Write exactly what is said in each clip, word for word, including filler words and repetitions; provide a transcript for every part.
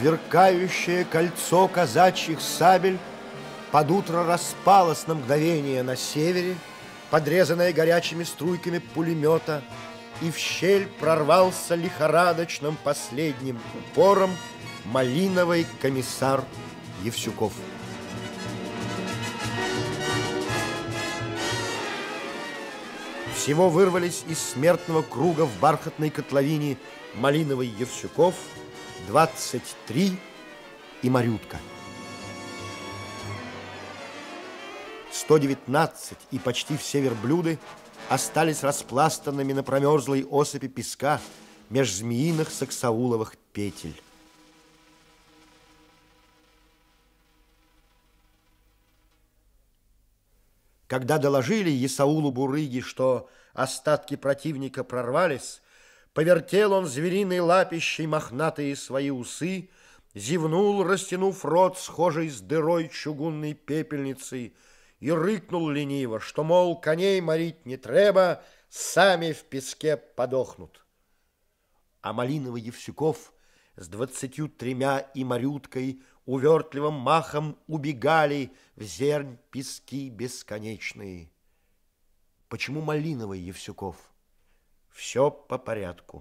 Сверкающее кольцо казачьих сабель под утро распалось на мгновение на севере, подрезанное горячими струйками пулемета, и в щель прорвался лихорадочным последним упором малиновый комиссар Евсюков. Всего вырвались из смертного круга в бархатной котловине малиновый Евсюков, двадцать три и Марютка. сто девятнадцать и почти все верблюды остались распластанными на промерзлой осыпи песка меж змеиных саксауловых петель. Когда доложили Есаулу Бурыги, что остатки противника прорвались, повертел он звериной лапищей мохнатые свои усы, зевнул, растянув рот, схожий с дырой чугунной пепельницы, и рыкнул лениво, что, мол, коней морить не треба, сами в песке подохнут. А малиновый Евсюков с двадцатью тремя и Марюткой увертливым махом убегали в зернь пески бесконечные. Почему малиновый Евсюков? Все по порядку.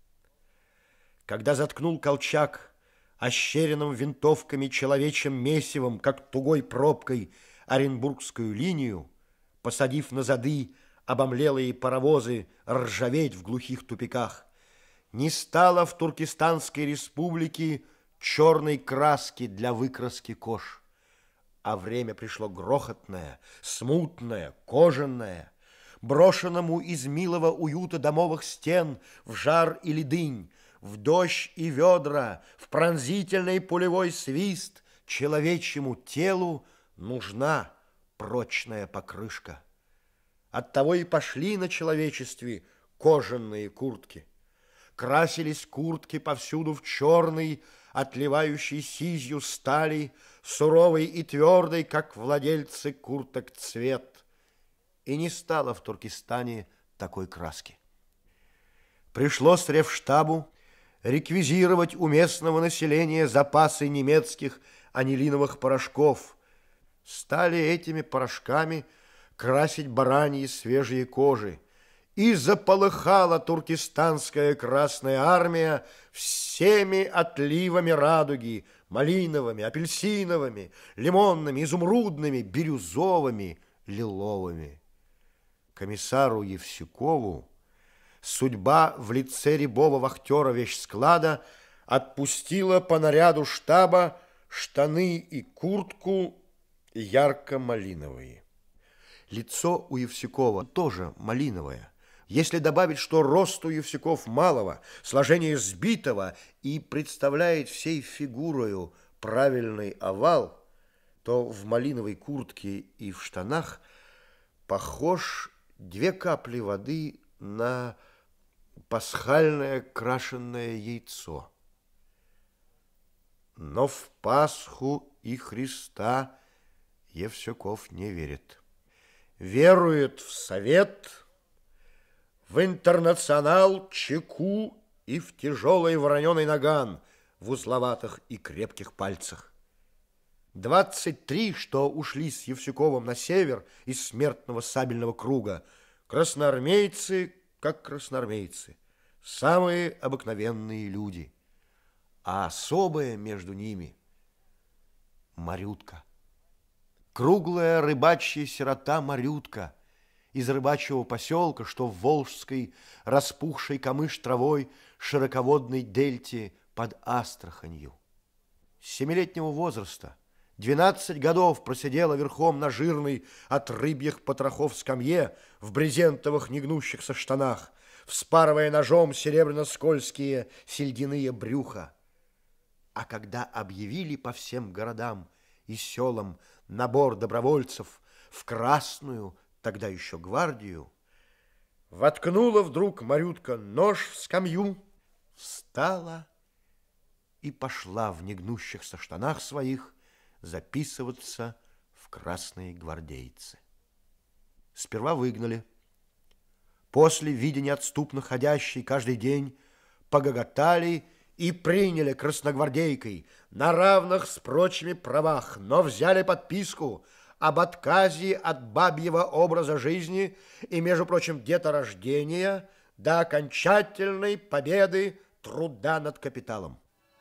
Когда заткнул колчак ощеренным винтовками человечьим месивом, как тугой пробкой, Оренбургскую линию, посадив на зады обомлелые паровозы ржаветь в глухих тупиках, не стало в Туркестанской республике черной краски для выкраски кож, а время пришло грохотное, смутное, кожаное, брошенному из милого уюта домовых стен в жар и ледынь, в дождь и ведра, в пронзительный пулевой свист человечьему телу нужна прочная покрышка. Оттого и пошли на человечестве кожаные куртки. Красились куртки повсюду в черный, отливающий сизью стали, суровый и твердый, как владельцы курток, цвет. И не стало в Туркестане такой краски. Пришлось Ревштабу реквизировать у местного населения запасы немецких анилиновых порошков. Стали этими порошками красить бараньи свежие кожи. И заполыхала туркестанская Красная Армия всеми отливами радуги, малиновыми, апельсиновыми, лимонными, изумрудными, бирюзовыми, лиловыми. Комиссару Евсюкову судьба в лице рябого вахтера вещсклада отпустила по наряду штаба штаны и куртку ярко-малиновые. Лицо у Евсюкова тоже малиновое. Если добавить, что рост у Евсюков малого, сложение сбитого и представляет всей фигурою правильный овал, то в малиновой куртке и в штанах похож две капли воды на пасхальное крашеное яйцо. Но в Пасху и Христа Евсюков не верит. Верует в Совет, в Интернационал, Чеку и в тяжелый вороненый наган в узловатых и крепких пальцах. Двадцать три, что ушли с Евсюковым на север из смертного сабельного круга, красноармейцы, как красноармейцы, самые обыкновенные люди, а особое между ними — Марютка. Круглая рыбачья сирота Марютка из рыбачьего поселка, что в Волжской распухшей камыш травой широководной дельте под Астраханью. С семилетнего возраста двенадцать годов просидела верхом на жирной от рыбьих потрохов скамье в брезентовых негнущихся штанах, вспарывая ножом серебряно-скользкие сельдяные брюха. А когда объявили по всем городам и селам набор добровольцев в Красную, тогда еще гвардию, воткнула вдруг Марютка нож в скамью, встала и пошла в негнущихся штанах своих записываться в красные гвардейцы. Сперва выгнали. После, видя неотступно ходящий каждый день, погоготали и приняли красногвардейкой на равных с прочими правах, но взяли подписку об отказе от бабьего образа жизни и, между прочим, деторождения до окончательной победы труда над капиталом.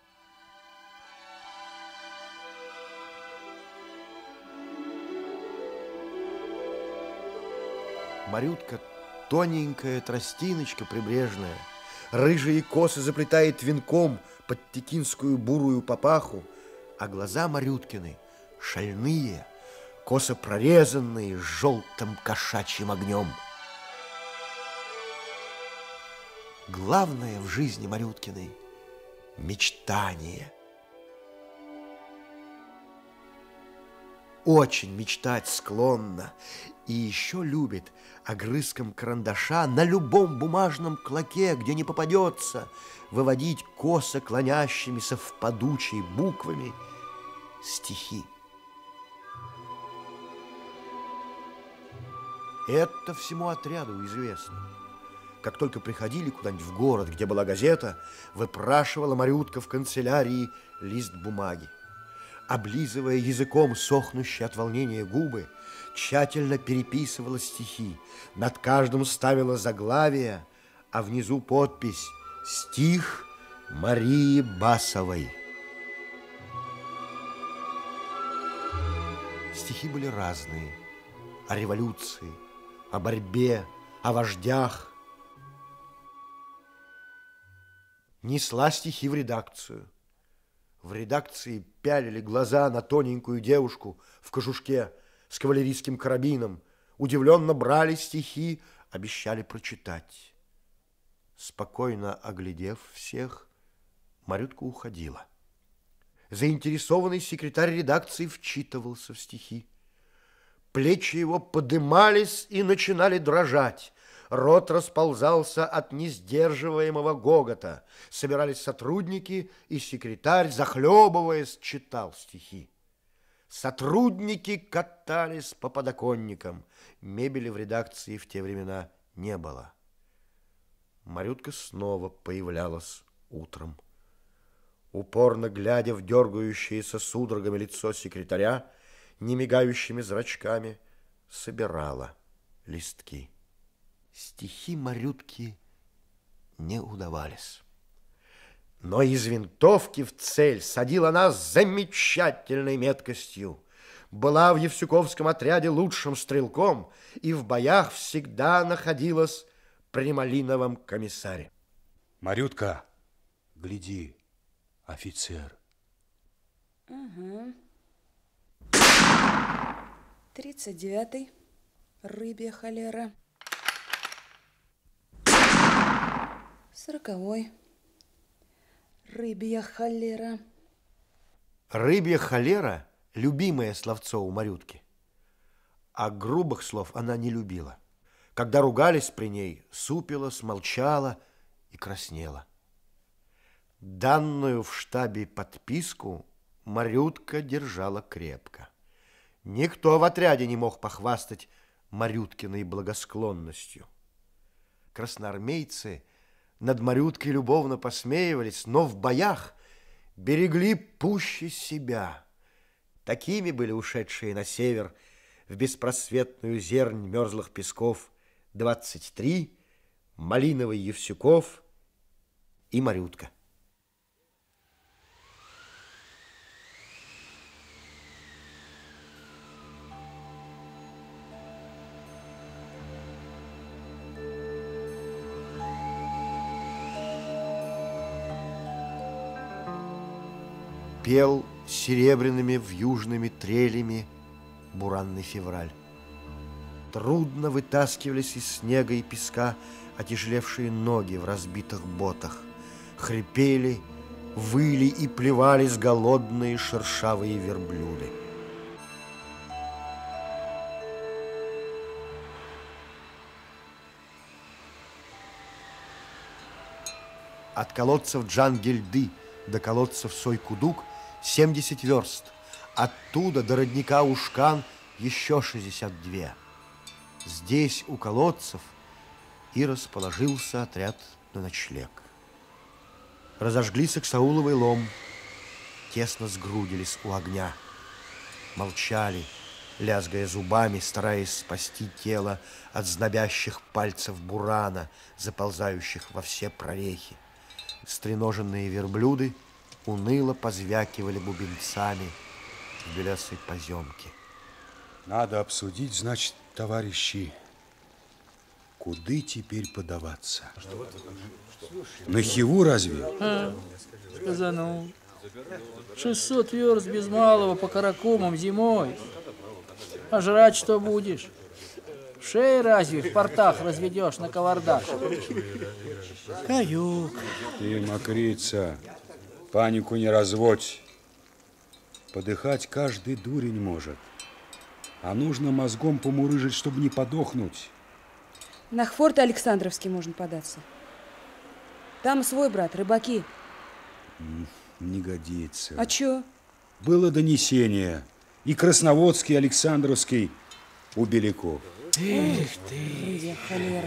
Марютка, тоненькая тростиночка прибрежная, рыжие косы заплетает венком под текинскую бурую папаху, а глаза Марюткины шальные, косо прорезанные с желтым кошачьим огнем. Главное в жизни Марюткиной – мечтание. Очень мечтать склонна и еще любит огрызком карандаша на любом бумажном клоке, где не попадется, выводить косо клонящимися в падучие буквами стихи. Это всему отряду известно. Как только приходили куда-нибудь в город, где была газета, выпрашивала Марютка в канцелярии лист бумаги. Облизывая языком сохнущие от волнения губы, тщательно переписывала стихи, над каждым ставила заглавие, а внизу подпись «Стих Марии Басовой». Стихи были разные: о революции, о борьбе, о вождях. Несла стихи в редакцию. В редакции пялили глаза на тоненькую девушку в кожушке с кавалерийским карабином, удивленно брали стихи, обещали прочитать. Спокойно оглядев всех, Марютка уходила. Заинтересованный секретарь редакции вчитывался в стихи. Плечи его подымались и начинали дрожать. Рот расползался от несдерживаемого гогота. Собирались сотрудники, и секретарь, захлебываясь, читал стихи. Сотрудники катались по подоконникам. Мебели в редакции в те времена не было. Марютка снова появлялась утром. Упорно глядя в дергающееся судорогами лицо секретаря, немигающими зрачками собирала листки. Стихи Марютки не удавались. Но из винтовки в цель садила она с замечательной меткостью. Была в Евсюковском отряде лучшим стрелком и в боях всегда находилась при малиновом комиссаре. Марютка, гляди, офицер. Угу. Тридцать девятый. Рыбья холера. Сороковой. Рыбья холера. Рыбья холера – любимое словцо у Марютки. А грубых слов она не любила. Когда ругались при ней, супилась, молчала и краснела. Данную в штабе подписку Марютка держала крепко. Никто в отряде не мог похвастать Марюткиной благосклонностью. Красноармейцы над Марюткой любовно посмеивались, но в боях берегли пуще себя. Такими были ушедшие на север в беспросветную зернь мерзлых песков двадцать три, Малиновый Евсюков и Марютка. Пел серебряными вьюжными трелями буранный февраль. Трудно вытаскивались из снега и песка отяжелевшие ноги в разбитых ботах. Хрипели, выли и плевались голодные шершавые верблюды. От колодцев Джангельды до колодцев Сойкудук семьдесят верст. Оттуда до родника Ушкан еще шестьдесят два. Здесь, у колодцев, и расположился отряд на ночлег. Разожгли саксауловый лом, тесно сгрудились у огня. Молчали, лязгая зубами, стараясь спасти тело от знобящих пальцев бурана, заползающих во все прорехи. Стреноженные верблюды уныло позвякивали бубенцами в белесой поземке. Надо обсудить, значит, товарищи, куды теперь подаваться? На Хиву разве? А, сказанул. шестьсот верст без малого по каракумам зимой. А жрать что будешь? Шеи разве в портах разведешь на кавардаш? Каюк. Ты, мокрица, панику не разводь. Подыхать каждый дурень может. А нужно мозгом помурыжить, чтобы не подохнуть. На Хфорт Александровский можно податься. Там свой брат, рыбаки. Не годится. А чё? Было донесение. И Красноводский, и Александровский у Беляков. Эх ты. Рыбья холера.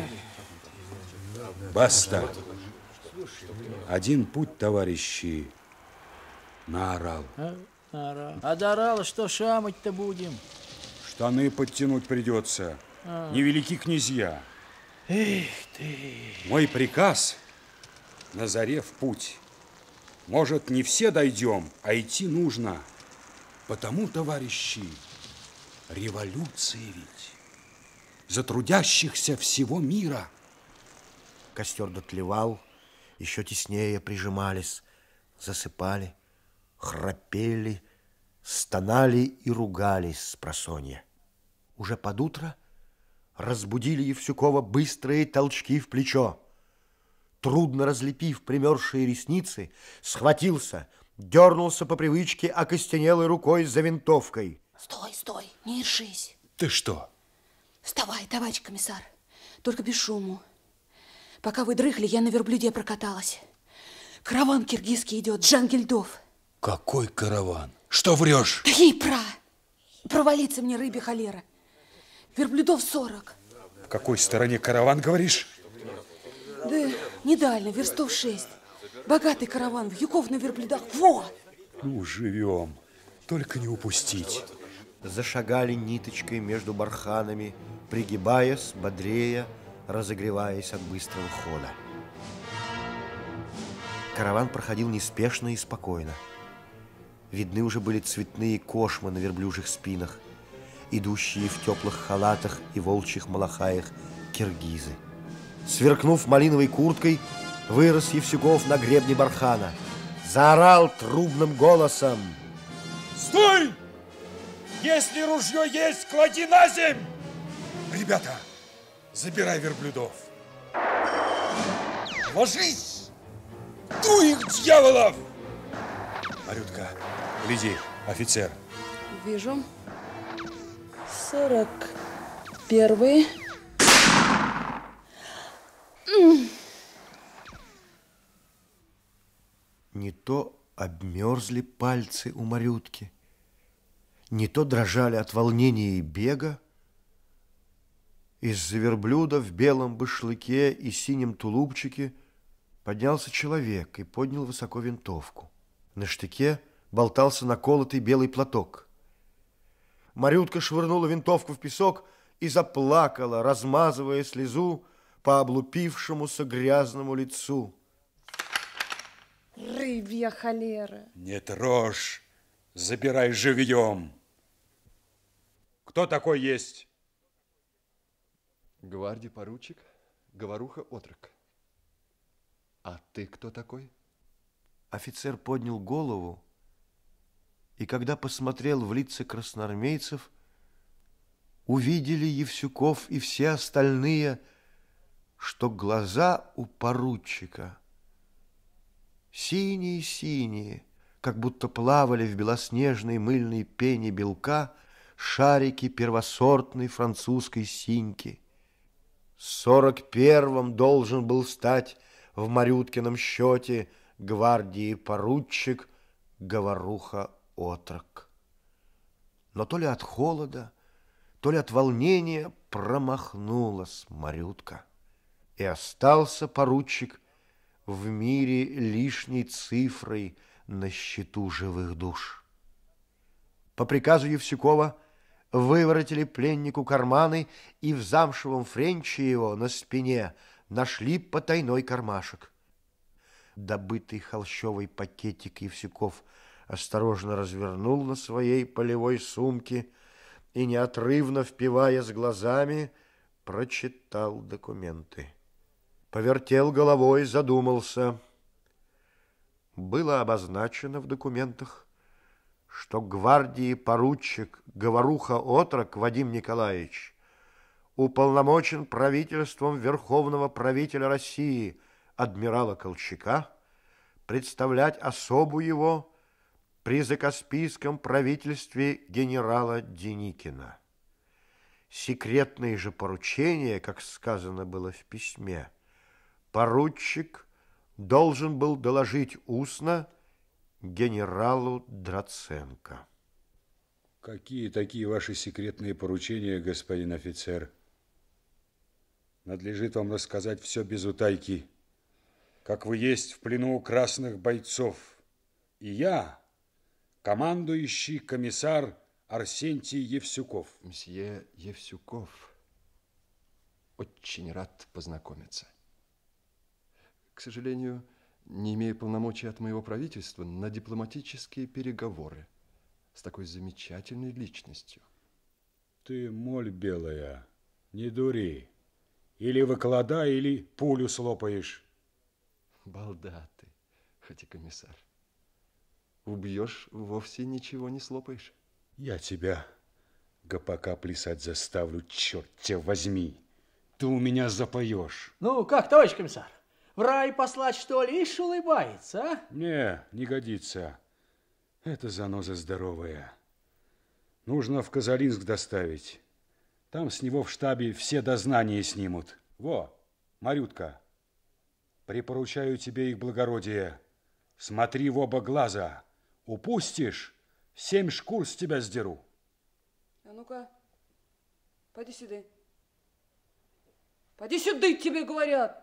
Баста. Один путь, товарищи, наорал. А, наорал. А доорала, что шамать-то будем? Штаны подтянуть придется. А. Невелики князья. Эх ты. Мой приказ на заре в путь. Может, не все дойдем, а идти нужно. Потому, товарищи, революция ведь за трудящихся всего мира. Костер дотлевал, еще теснее прижимались, засыпали, храпели, стонали и ругались спросонья. Уже под утро разбудили Евсюкова быстрые толчки в плечо. Трудно разлепив примерзшие ресницы, схватился, дернулся по привычке окостенелой рукой за винтовкой. Стой, стой, не решись. Ты что? Вставай, товарищ комиссар, только без шуму. Пока вы дрыхли, я на верблюде прокаталась. Караван киргизский идет, Джангильдов. Какой караван? Что врешь? Да ей пра! Провалиться мне, рыбья холера. Верблюдов сорок. В какой стороне караван, говоришь? Да недально, верстов шесть. Богатый караван, вьюков на верблюдах. Во! Ну, живем. Только не упустить. Зашагали ниточкой между барханами, пригибаясь, бодрее, разогреваясь от быстрого хода. Караван проходил неспешно и спокойно. Видны уже были цветные кошмы на верблюжьих спинах, идущие в теплых халатах и волчьих малахаях киргизы. Сверкнув малиновой курткой, вырос Евсюков на гребне бархана. Заорал трубным голосом: Стой! Если ружье есть, клади на земь! Ребята, забирай верблюдов. Ложись! Дуй их, дьяволов! Марютка, гляди, офицер. Вижу. Сорок первый. Не то обмерзли пальцы у Марютки, не то дрожали от волнения и бега. Из-за верблюда в белом башлыке и синем тулупчике поднялся человек и поднял высоко винтовку. На штыке болтался наколотый белый платок. Марютка швырнула винтовку в песок и заплакала, размазывая слезу по облупившемуся грязному лицу. Рыбья холера. Не трожь, забирай живьем. Кто такой есть? Гвардии поручик, говоруха отрок. А ты кто такой? Офицер поднял голову, и когда посмотрел в лица красноармейцев, увидели Евсюков и все остальные, что глаза у поручика синие-синие, как будто плавали в белоснежной мыльной пене белка шарики первосортной французской синьки. Сорок первым должен был стать в Марюткином счете гвардии поручик, говоруха отрок. Но то ли от холода, то ли от волнения промахнулась Марютка, и остался поручик в мире лишней цифрой на счету живых душ. По приказу Евсюкова выворотили пленнику карманы, и в замшевом френче его на спине нашли потайной кармашек. Добытый холщовый пакетик Евсюков осторожно развернул на своей полевой сумке и, неотрывно впиваясь глазами, прочитал документы. Повертел головой, задумался. Было обозначено в документах, что гвардии поручик Говоруха-отрок Вадим Николаевич уполномочен правительством Верховного правителя России адмирала Колчака представлять особу его при закаспийском правительстве генерала Деникина. Секретные же поручения, как сказано было в письме, поручик должен был доложить устно генералу Драценко. Какие такие ваши секретные поручения, господин офицер? Надлежит вам рассказать все без утайки, как вы есть в плену у красных бойцов. И я, командующий комиссар Арсентий Евсюков. Мсье Евсюков, очень рад познакомиться. К сожалению, не имею полномочий от моего правительства на дипломатические переговоры с такой замечательной личностью. Ты, моль белая, не дури. Или выкладай, или пулю слопаешь. Балда ты, хоть и комиссар. Убьешь, вовсе ничего не слопаешь. Я тебя гопака плясать заставлю, черт тебя возьми. Ты у меня запоешь. Ну, как, товарищ комиссар? В рай послать, что ли? Ишь улыбается, а? Не, не годится. Это заноза здоровая. Нужно в Казалинск доставить. Там с него в штабе все дознания снимут. Во, Марютка, припоручаю тебе их благородие. Смотри в оба глаза. Упустишь, семь шкур с тебя сдеру. А ну-ка, поди сюда. Поди сюда, тебе говорят.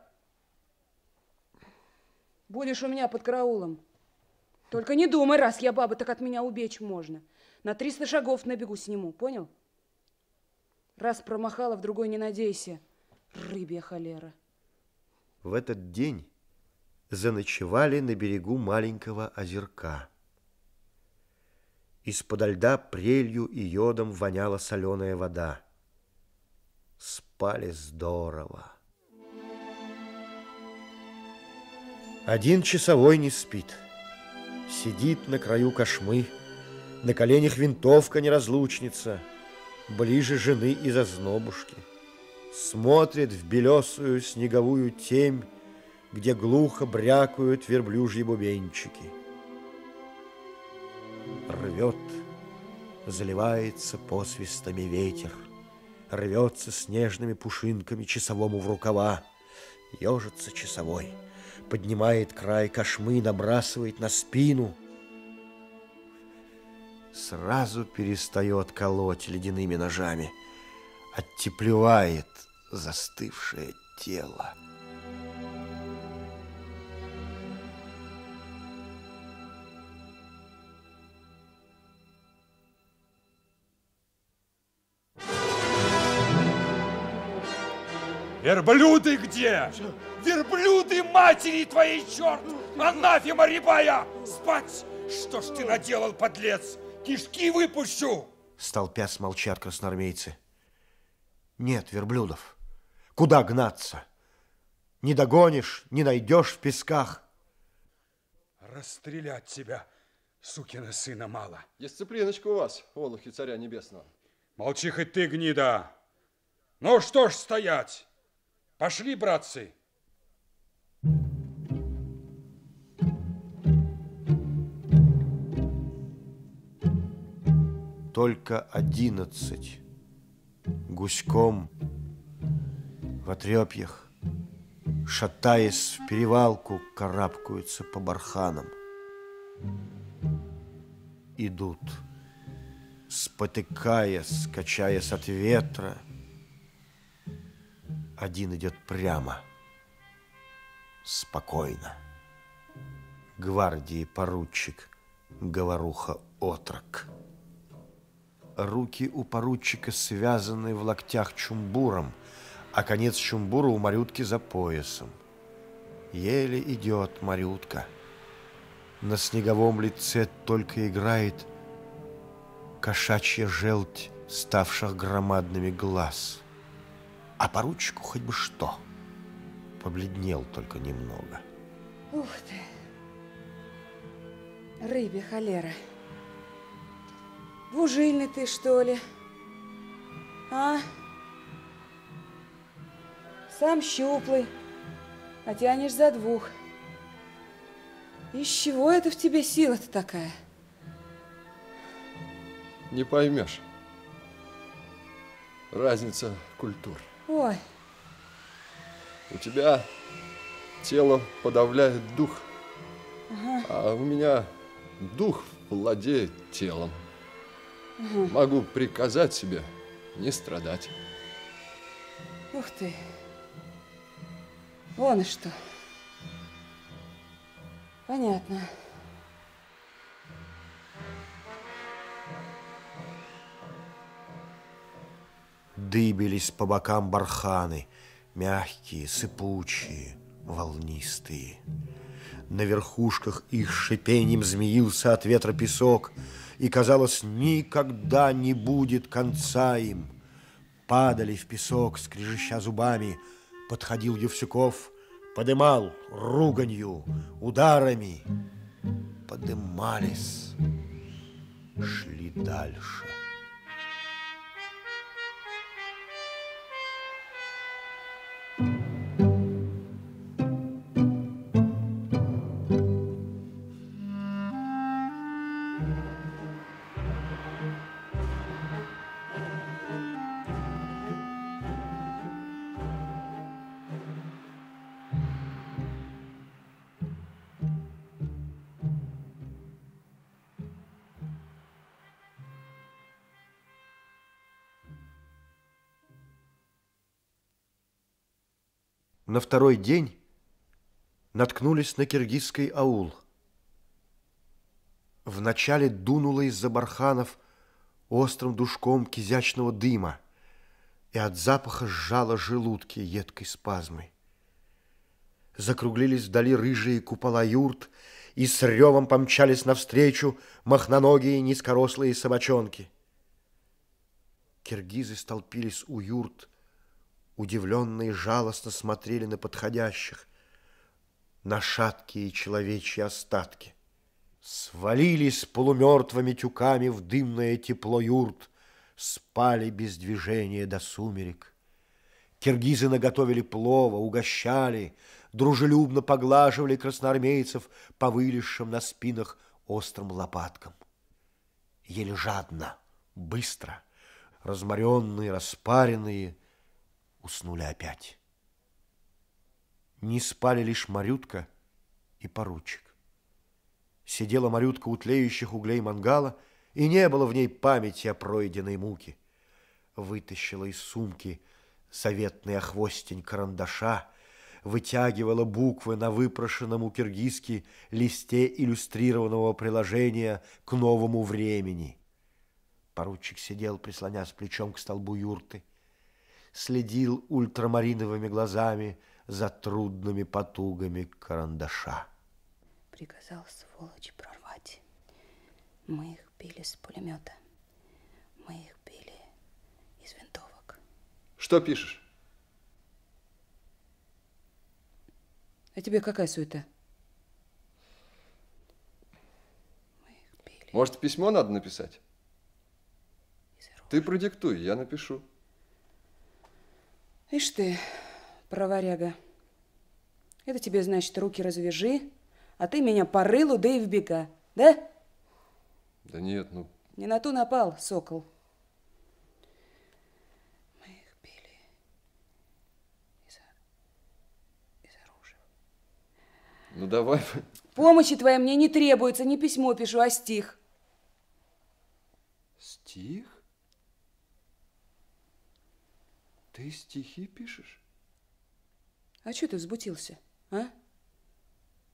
Будешь у меня под караулом. Только не думай, раз я баба, так от меня убечь можно. На триста шагов на бегу сниму, понял? Раз промахала, в другой не надейся. Рыбья холера. В этот день заночевали на берегу маленького озерка. Из-подо льда прелью и йодом воняла соленая вода. Спали здорово. Один часовой не спит. Сидит на краю кошмы, на коленях винтовка-неразлучница, ближе жены из ознобушки. Смотрит в белесую снеговую темь, где глухо брякают верблюжьи бубенчики. Рвет, заливается посвистами ветер, рвется снежными пушинками часовому в рукава. Ежится часовой, поднимает край кошмы, набрасывает на спину. Сразу перестает колоть ледяными ножами, оттеплевает застывшее тело. Верблюды где? Верблюды матери твоей, черт! Анафема рябая! Спать! Что ж ты наделал, подлец? Кишки выпущу! Столпясь молчат красноармейцы. Нет верблюдов. Куда гнаться? Не догонишь, не найдешь в песках. Расстрелять тебя, сукина сына, мало. Дисциплиночка у вас, олухи царя небесного. Молчи хоть ты, гнида. Ну что ж стоять? Пошли, братцы. Только одиннадцать гуськом в отрепьях, шатаясь в перевалку, карабкаются по барханам. Идут, спотыкаясь, качаясь от ветра. Один идет прямо, спокойно. Гвардии поручик, говоруха отрок. Руки у поручика связаны в локтях чумбуром, а конец чумбура у Марютки за поясом. Еле идет Марютка. На снеговом лице только играет кошачья желть ставших громадными глаз. А поручику хоть бы что. Побледнел только немного. Ух ты. Рыбе холера. Двужильный ты, что ли? А? Сам щуплый, а тянешь за двух. Из чего это в тебе сила-то такая? Не поймешь. Разница культур. Ой. У тебя тело подавляет дух, Ага. а у меня дух владеет телом. Ага. Могу приказать себе не страдать. Ух ты. Вон и что. Понятно. Дыбились по бокам барханы, мягкие, сыпучие, волнистые. На верхушках их шипением змеился от ветра песок, и, казалось, никогда не будет конца им. Падали в песок, скрежеща зубами. Подходил Евсюков, подымал руганью, ударами. Подымались, шли дальше. На второй день наткнулись на киргизский аул. Вначале дунуло из-за барханов острым душком кизячного дыма, и от запаха сжало желудки едкой спазмой. Закруглились вдали рыжие купола юрт, и с ревом помчались навстречу махноногие низкорослые собачонки. Киргизы столпились у юрт, удивленно и жалостно смотрели на подходящих, на шаткие человечьи остатки. Свалились полумертвыми тюками в дымное тепло юрт, спали без движения до сумерек. Киргизы наготовили плова, угощали, дружелюбно поглаживали красноармейцев по вылезшим на спинах острым лопаткам. Ели жадно, быстро, разморенные, распаренные, уснули опять. Не спали лишь Марютка и поручик. Сидела Марютка у тлеющих углей мангала, и не было в ней памяти о пройденной муке. Вытащила из сумки заветный охвостень карандаша, вытягивала буквы на выпрошенном у киргизки листе иллюстрированного приложения к новому времени. Поручик сидел, прислонясь плечом к столбу юрты, следил ультрамариновыми глазами за трудными потугами карандаша. Приказал сволочь прорвать. Мы их били с пулемета. Мы их били из винтовок. Что пишешь? А тебе какая суета? Мы их били. Может, письмо надо написать? Ты продиктуй, я напишу. Ишь ты, праворяга. Это тебе, значит, руки развяжи, а ты меня по рылу, да и в бега, да? Да нет, ну... Не на ту напал, сокол. Мы их били из, из оружия. Ну, давай. Помощи твоей мне не требуется, не письмо пишу, а стих. Стих? Ты стихи пишешь? А что ты взбутился, а?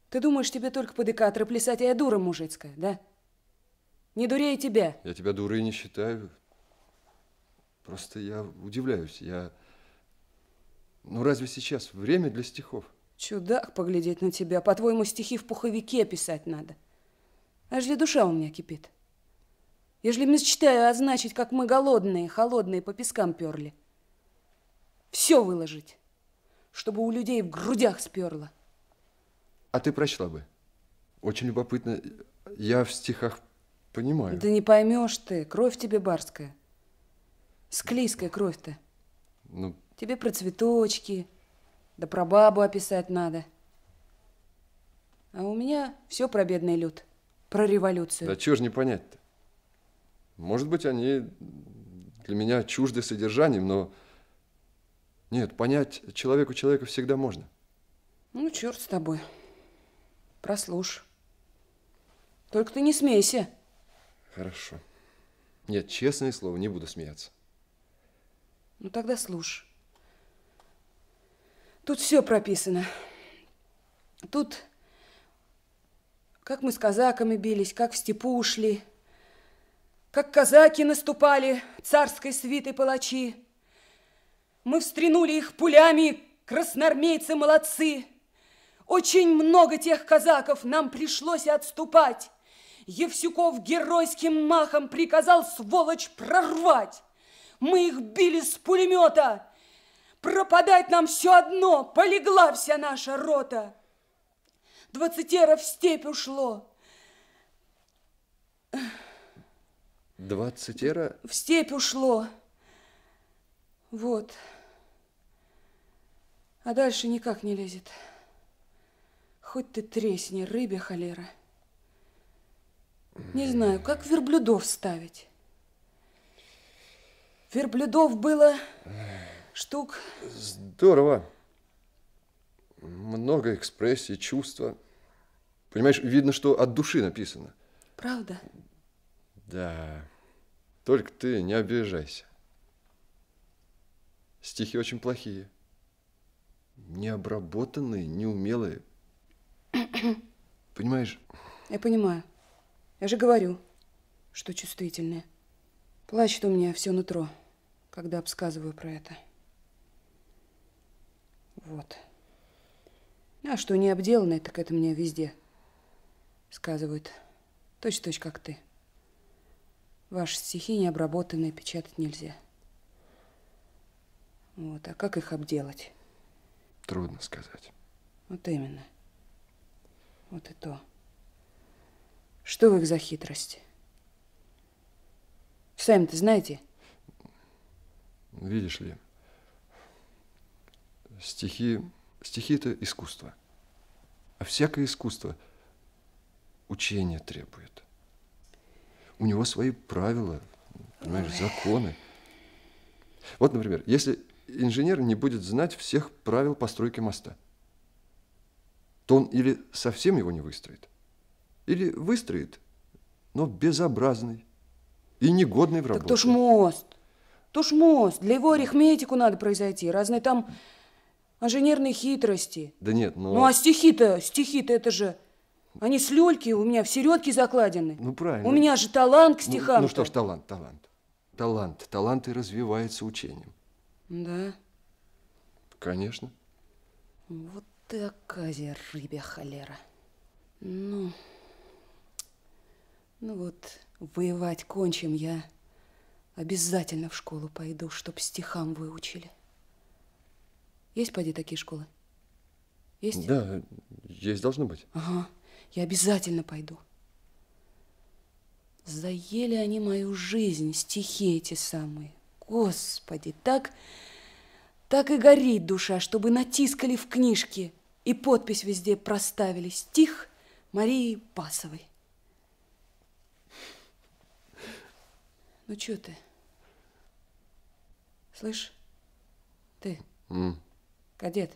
Ты думаешь, тебе только под экаторы плясать, а я дура мужицкая, да? Не дурее тебя. Я тебя дурой не считаю. Просто я удивляюсь. Я... Ну, разве сейчас время для стихов? Чудак поглядеть на тебя. По-твоему, стихи в пуховике писать надо. Аж ли душа у меня кипит. Ежели мечтаю означить, как мы голодные, холодные по пескам перли. Все выложить, чтобы у людей в грудях сперло. А ты прочла бы. Очень любопытно. Я в стихах понимаю. Да не поймешь ты, кровь тебе барская. Склизкая кровь-то. Ну, тебе про цветочки, да про бабу описать надо. А у меня все про бедный люд, про революцию. да чего ж не понять-то? Может быть, они для меня чужды содержанием, но... Нет, понять человеку человека всегда можно. Ну, черт с тобой. Прослушай. Только ты не смейся. Хорошо. Нет, честное слово, не буду смеяться. Ну, тогда слушай. Тут все прописано. Тут, как мы с казаками бились, как в степу ушли, как казаки наступали, царской свитой палачи. Мы встрянули их пулями, красноармейцы молодцы. Очень много тех казаков нам пришлось отступать. Евсюков геройским махом приказал сволочь прорвать. Мы их били с пулемета. Пропадать нам все одно, полегла вся наша рота. Двадцатеро в степь ушло. Двадцатеро? В степь ушло. Вот. А дальше никак не лезет. Хоть ты тресни, рыбе холера. Не знаю, как верблюдов ставить. Верблюдов было штук... Здорово. Много экспрессии, чувства. Понимаешь, видно, что от души написано. Правда? Да. Только ты не обижайся. Стихи очень плохие. Необработанные, неумелые. Понимаешь? Я понимаю. Я же говорю, что чувствительная. Плачет у меня все нутро, когда обсказываю про это. Вот. А что не обделанное, так это мне везде сказывают. Точь-в-точь, как ты. Ваши стихи необработанные печатать нельзя. Вот. А как их обделать? Трудно сказать. Вот именно. Вот и то. Что в их за хитрость? Сами-то знаете? Видишь ли, стихи, стихи – это искусство. А всякое искусство учение требует. У него свои правила, понимаешь, Ой. законы. Вот, например, если инженер не будет знать всех правил постройки моста, то он или совсем его не выстроит, или выстроит, но безобразный и негодный в работе. Так то ж мост. То ж мост. Для его арифметику надо произойти. Разные там инженерные хитрости. Да нет, но... Ну, а стихи-то, стихи-то это же... Они с люльки у меня в середке закладены. Ну, правильно. У меня же талант к стихам. Ну, ну что ж, талант, талант. Талант. Талант и развивается учением. Да? Конечно. Вот ты оказия, рыбья холера. Ну, ну вот, воевать кончим, я обязательно в школу пойду, чтоб стихам выучили. Есть, поди, такие школы? Есть? Да, есть должно быть. Ага, я обязательно пойду. Заели они мою жизнь, стихи эти самые. Господи, так, так и горит душа, чтобы натискали в книжке и подпись везде проставили. Стих Марии Басовой. Ну, что ты? Слышь, ты, Mm. кадет,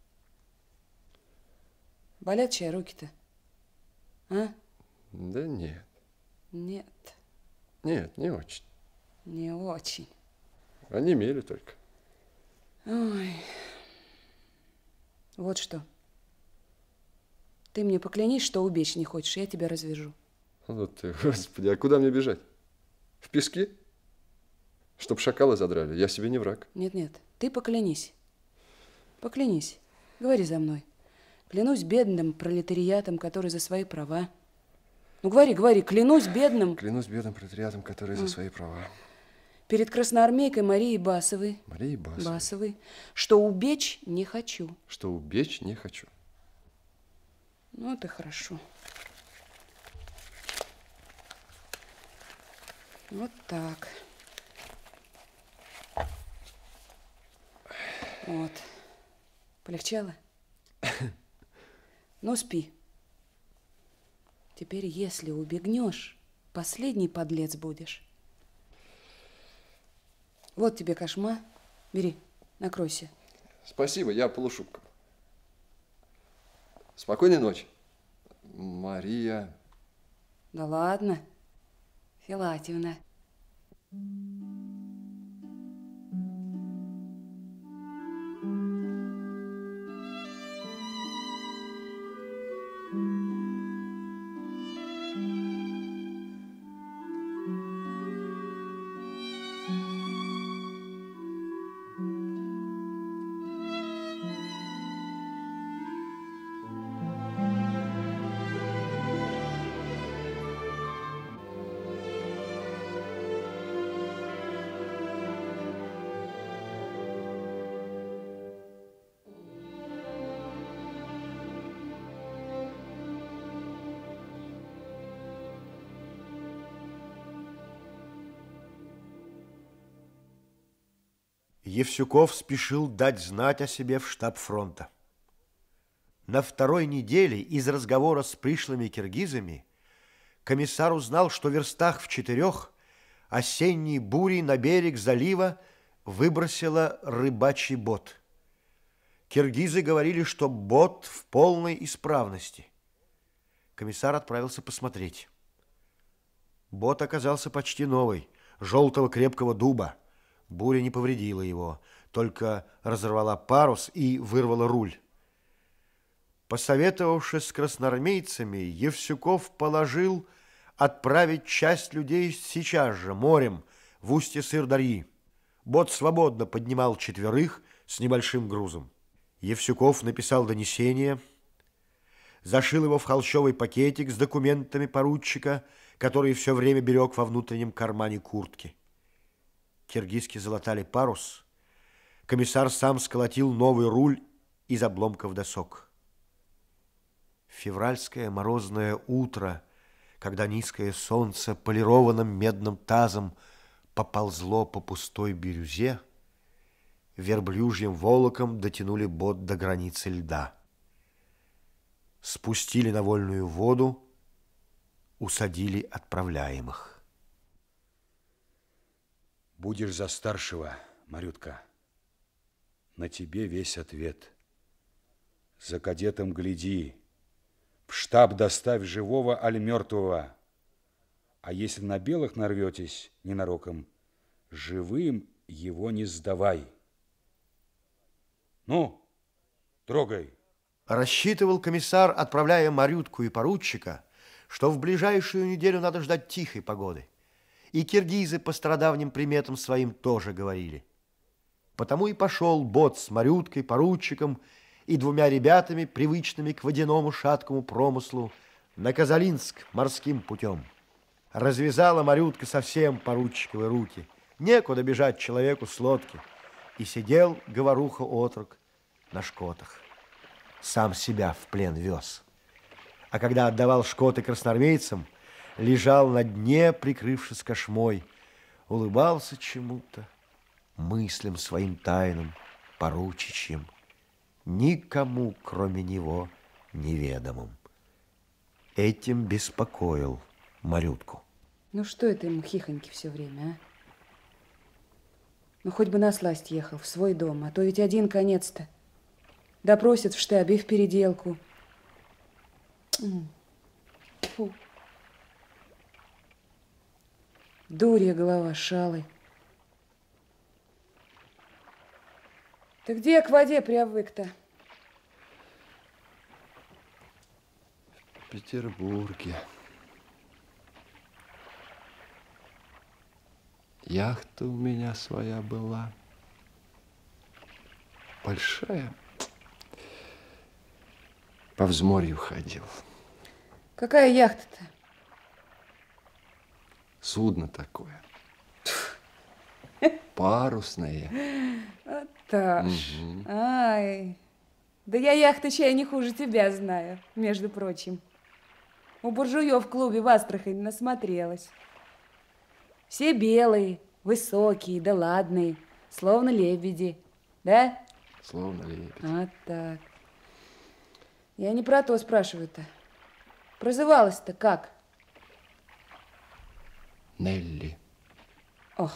болят чьи руки-то? А? Да нет. Нет, Нет, не очень. не очень. Онемели только. Ой, вот что. Ты мне поклянись, что убечь не хочешь, я тебя развяжу. Ну ты, Господи, а куда мне бежать? В пески? Чтоб шакалы задрали, я себе не враг. Нет-нет, ты поклянись. Поклянись. Говори за мной. Клянусь бедным пролетариатом, который за свои права. Ну, говори, говори, клянусь бедным... Клянусь бедным пролетариатом, который за свои права. Перед красноармейкой Марией Басовой. Марией Басовой. Басовой. Что убечь не хочу. Что убечь не хочу. Ну, это хорошо. Вот так. Вот. Полегчало? Ну, спи. Теперь, если убегнешь, последний подлец будешь. Вот тебе кошма. Бери, накройся. Спасибо, я полушубком. Спокойной ночи, Мария. Да ладно, Филатьевна. Евсюков спешил дать знать о себе в штаб фронта. На второй неделе из разговора с пришлыми киргизами комиссар узнал, что в верстах в четырех осенней бурей на берег залива выбросила рыбачий бот. Киргизы говорили, что бот в полной исправности. Комиссар отправился посмотреть. Бот оказался почти новый, желтого крепкого дуба. Буря не повредила его, только разорвала парус и вырвала руль. Посоветовавшись с красноармейцами, Евсюков положил отправить часть людей сейчас же морем в устье Сырдарьи. Бот свободно поднимал четверых с небольшим грузом. Евсюков написал донесение, зашил его в холщовый пакетик с документами поручика, который все время берег во внутреннем кармане куртки. Киргизки залатали парус. Комиссар сам сколотил новый руль из обломков досок. Февральское морозное утро, когда низкое солнце полированным медным тазом поползло по пустой бирюзе, верблюжьим волоком дотянули бот до границы льда. Спустили на вольную воду, усадили отправляемых. Будешь за старшего, Марютка. На тебе весь ответ. За кадетом гляди. В штаб доставь живого аль мертвого. А если на белых нарветесь ненароком, живым его не сдавай. Ну, трогай. Рассчитывал комиссар, отправляя Марютку и поручика, что в ближайшую неделю надо ждать тихой погоды. И киргизы по стародавним приметам своим тоже говорили. Потому и пошел бот с Марюткой, поручиком и двумя ребятами, привычными к водяному шаткому промыслу, на Казалинск морским путем. Развязала Марютка совсем поручиковые руки. Некуда бежать человеку с лодки. И сидел говоруха-отрок на шкотах. Сам себя в плен вез. А когда отдавал шкоты красноармейцам, лежал на дне, прикрывшись кошмой, улыбался чему-то, мыслям своим тайным, поручичьим, никому, кроме него, неведомым. Этим беспокоил Марютку. Ну что это ему хихоньки все время, а? Ну хоть бы насласть ехал в свой дом, а то ведь один конец-то. Допросят в штабе в переделку. Фу. Дурья голова, шалый. Ты где к воде привык-то? Петербурге. Яхта у меня своя была. Большая. По взморью ходил. Какая яхта-то? Судно такое. Парусное. Вот так. Угу. Ай, да я яхты чай не хуже тебя знаю, между прочим. У буржуев в клубе в Астрахани насмотрелась. Все белые, высокие, да ладные, словно лебеди, да? Словно лебедь. Вот так. Я не про то спрашиваю-то. Прозывалась-то как? Нелли. Ох.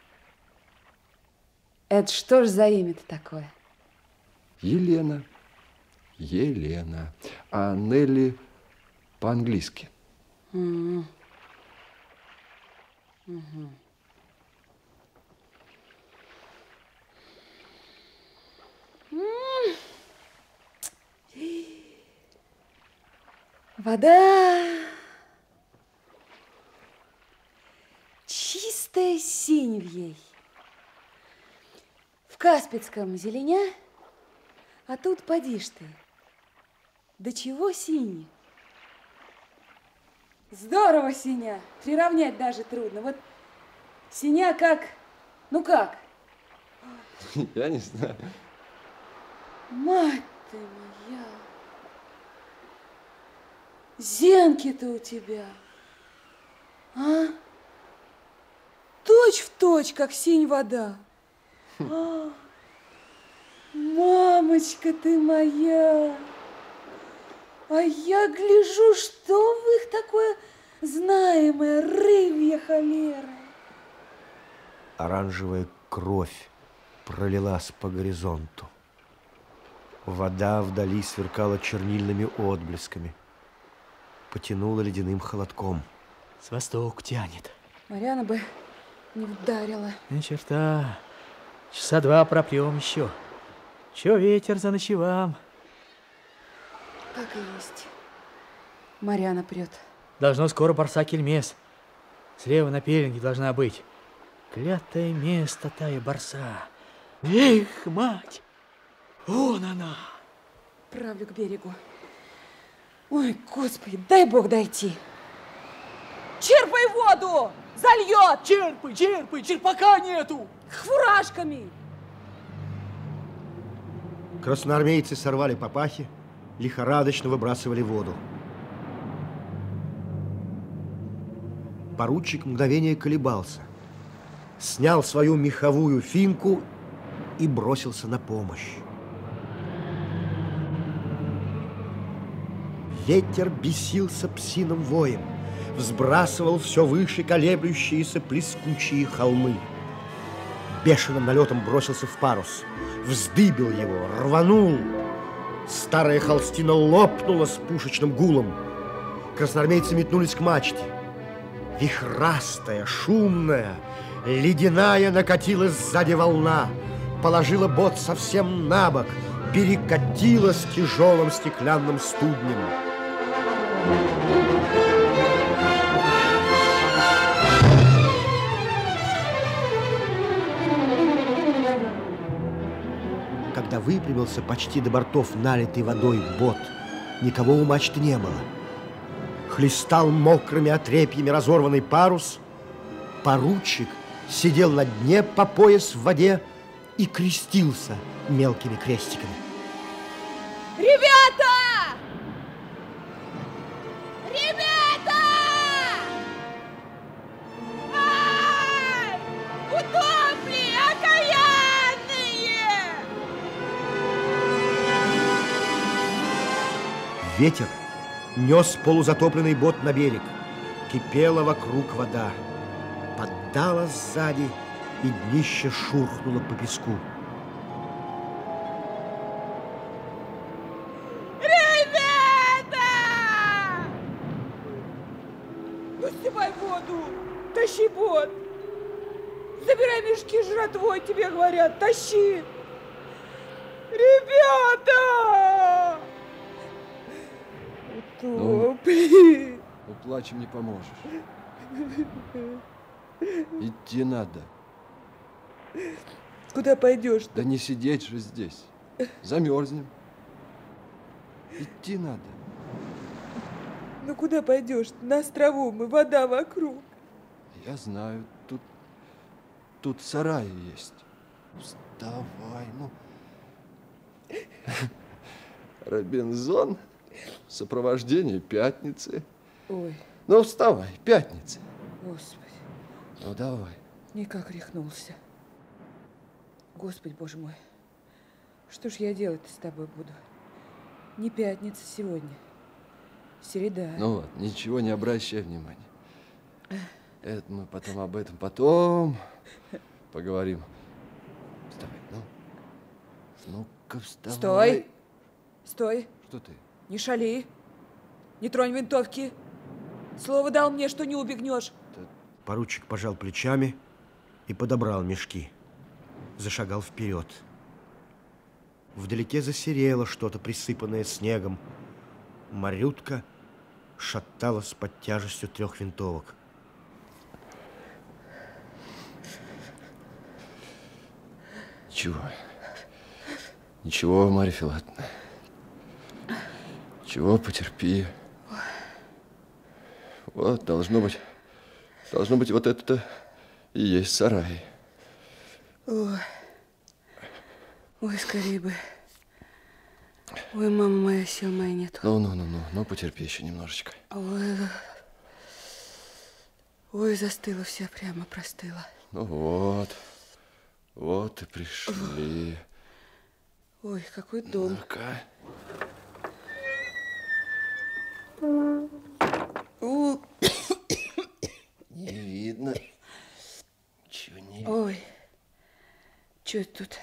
Это что ж за имя-то такое? Елена. Елена. А Нелли по-английски. Mm. Угу. М-м. Вода чистая синь в ей. В Каспийском зеленя, а тут поди ж ты. Да чего синий? Здорово, синя. Приравнять даже трудно. Вот синя как... Ну как? Я не знаю. Мать ты моя. Зенки-то у тебя. А? Точь в точь, как синь вода. А, мамочка ты моя. А я гляжу, что в их такое знаемое рыбья холера. Оранжевая кровь пролилась по горизонту. Вода вдали сверкала чернильными отблесками. Потянула ледяным холодком. С востока тянет. Марьяна бы не вдарила. Ни черта. Часа два пропьем еще. Че ветер заночевам? Так и есть. Марьяна прет. Должно скоро барса-кельмес. Слева на пеленге должна быть. Клятое место тая барса. Эх, мать! Вон она! Правлю к берегу. Ой, Господи, дай Бог дойти. Черпай воду! Зальет! Черпай, черпай, черпака нету! Фуражками! Красноармейцы сорвали папахи, лихорадочно выбрасывали воду. Поручик мгновение колебался, снял свою меховую финку и бросился на помощь. Ветер бесился псиным воем, взбрасывал все выше колеблющиеся плескучие холмы. Бешеным налетом бросился в парус, вздыбил его, рванул. Старая холстина лопнула с пушечным гулом. Красноармейцы метнулись к мачте. Вихрастая, шумная, ледяная накатилась сзади волна, положила бот совсем на бок, перекатилась тяжелым стеклянным студнем. Когда выпрямился почти до бортов налитый водой бот, никого у мачты не было. Хлестал мокрыми отрепьями разорванный парус. Поручик сидел на дне по пояс в воде и крестился мелкими крестиками. Ребята! Ребята! Ай! Утопли, окаянные! Ветер нес полузатопленный бот на берег. Кипела вокруг вода. Поддала сзади, и днище шурхнуло по песку. Ребята! Настевай воду, тащи бот. Забирай мешки с жратвой, тебе говорят, тащи. Ребята! Что, блин? Ну, плачем не поможешь. Идти надо. Куда пойдешь? Да не сидеть же здесь. Замерзнем. Идти надо. Ну куда пойдешь? На острову мы, вода вокруг. Я знаю, тут, тут сараи есть. Вставай, ну. Робинзон в сопровождении пятницы. Ой, Ну, вставай, пятница. Господи, Ну, давай. никак рехнулся. Господи, Боже мой, что ж я делать-то с тобой буду? Не пятница сегодня, среда. Ну вот, ничего не обращай внимания. Это мы потом об этом потом поговорим. Вставай, ну. Ну-ка, вставай. Стой! Стой! Что ты? Не шали! Не тронь винтовки! Слово дал мне, что не убегнешь. Поручик пожал плечами и подобрал мешки. Зашагал вперед. Вдалеке засерело что-то, присыпанное снегом. Марютка шаталась под тяжестью трех винтовок. Ничего. Ничего, Марья Филатовна. Ничего, потерпи. Вот, должно быть, должно быть, вот это-то и есть сарай. Ой, ой, скорее бы. Ой, мама моя, сил моей нету. Ну, ну, ну, ну, ну, потерпи еще немножечко. Ой, ой, застыла вся, прямо простыла. Ну вот, вот и пришли. Ой, какой дом. Ну-ка. У, Не видно. Ничего не видно. ой, что это тут?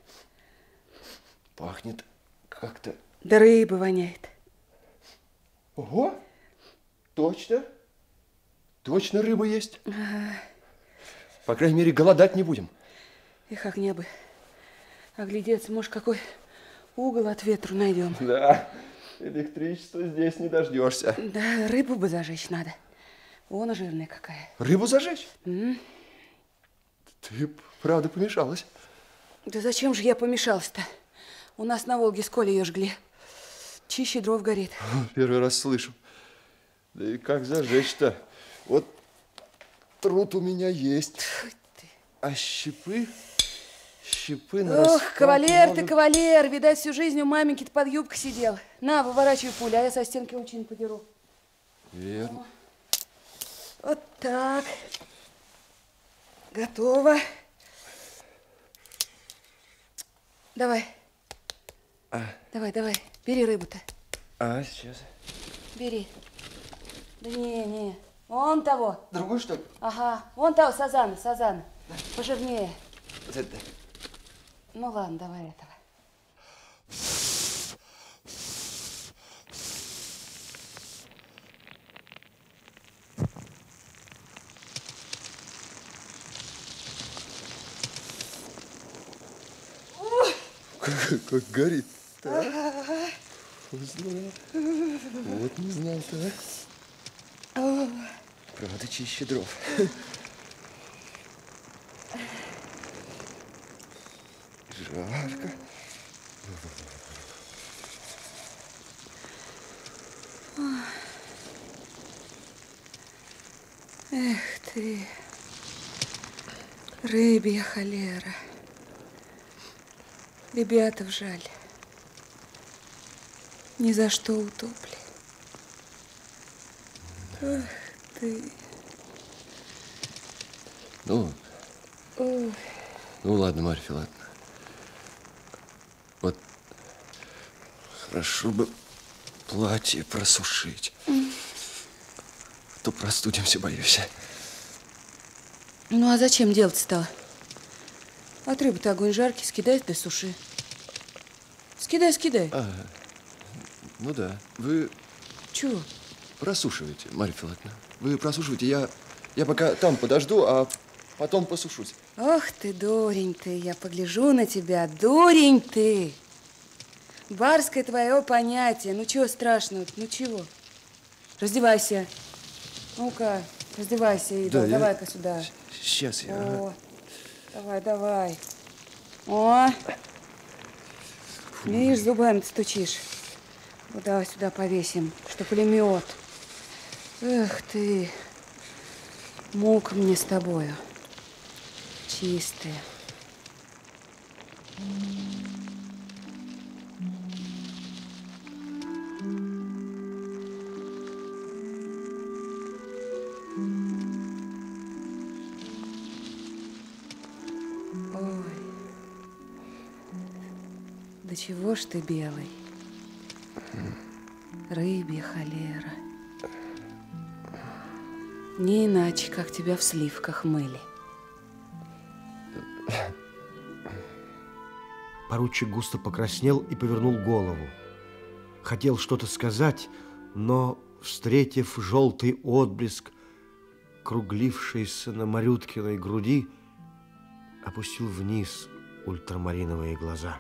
Пахнет как-то. Да рыба воняет. Ого! Точно? Точно рыба есть? Ага. По крайней мере, голодать не будем. И как не бы. Оглядеться, может, какой угол от ветру найдем. Да, электричества здесь не дождешься. Да, рыбу бы зажечь надо. Вон жирная какая. Рыбу зажечь? М? Ты, правда, помешалась? Да зачем же я помешалась-то? У нас на Волге с Колей ее жгли. Чище дров горит. Первый раз слышу. Да и как зажечь-то? Вот труд у меня есть. А щепы? Щепы на Ох, распад кавалер могут. ты, кавалер. Видать, всю жизнь у маменьки-то под юбкой сидел. На, выворачивай пулю, а я со стенки лучин подеру. Верно. Вот так. Готово. Давай. А. Давай, давай. Бери рыбу-то. А, сейчас. Бери. Да не, не. Вон того. Другой, что ли? Ага. Вон того, сазана, сазана. Пожирнее. Вот это. Ну ладно, давай этого. Как, как горит. А? Узнал. Вот не знал-то, а? Правда, чище дров. Жарко. Эх ты, рыбья холера. Ребятов жаль. Ни за что утопли. Ах ты. Ну, Ой. ну ладно, Марья Филатовна. Вот хорошо бы платье просушить. А то простудимся, боюсь. Ну а зачем делать стало? От рыбы-то огонь жаркий, скидай да суши. Скидай, скидай. А, ну да. Вы Чего? просушиваете, Марья Филатовна. Вы просушиваете. Я, я пока там подожду, а потом посушусь. Ох ты, дурень ты, я погляжу на тебя, дурень ты. Барское твое понятие, ну чего страшного, ну чего? Раздевайся. Ну-ка, раздевайся, Идол. Да, Давай-ка я... сюда. Сейчас я... О, давай, давай. О! Видишь, зубами стучишь. Вот давай сюда повесим, что пулемет. Эх ты, мука мне с тобою. Чистая. Да чего ж ты белый? Рыбья холера. Не иначе, как тебя в сливках мыли. Поручик густо покраснел и повернул голову. Хотел что-то сказать, но, встретив желтый отблеск, круглившийся на Марюткиной груди, опустил вниз ультрамариновые глаза.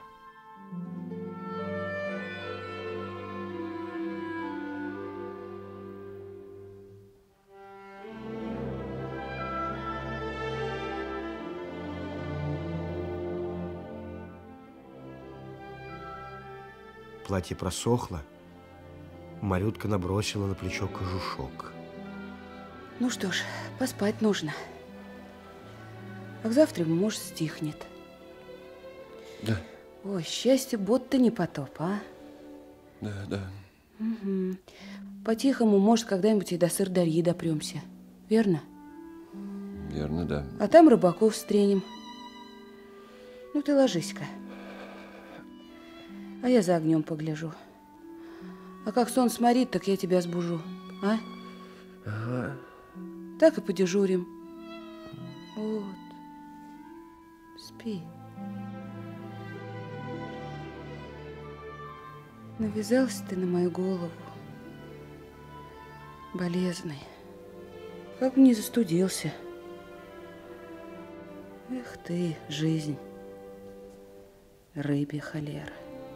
Платье просохло, Марютка набросила на плечо кожушок. Ну что ж, поспать нужно. А к завтра, может, стихнет. Да. Ой, счастье, будто не потоп, а? Да, да. Угу. По-тихому, может, когда-нибудь и до Сырдарьи допремся. Верно? Верно, да. А там рыбаков встренем. Ну, ты ложись-ка. А я за огнем погляжу. А как сон сморит, так я тебя сбужу. А? Ага. Так и подежурим. Вот. Спи. Навязался ты на мою голову. Болезный. Как бы не застудился. Эх ты, жизнь. Рыбья холера.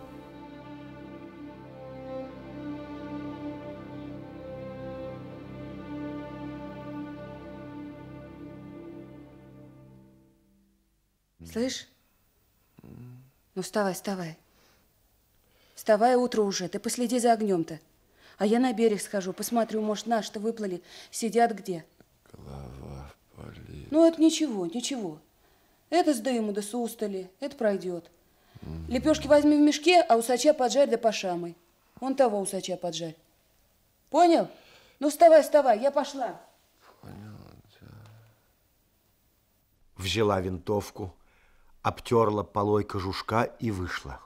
Слышь? Ну, вставай, вставай. Вставай, утро уже. Ты последи за огнем-то. А я на берег схожу, посмотрю, может, наши-то выплыли, сидят где. Голова болит. Ну, это ничего, ничего. Это с дыму да с устали, это пройдет. Mm-hmm. Лепешки возьми в мешке, а усача поджарь да пошамай. Вон того усача поджарь. Понял? Ну, вставай, вставай, я пошла. Понял, да. Взяла винтовку, обтерла полой кожушка и вышла.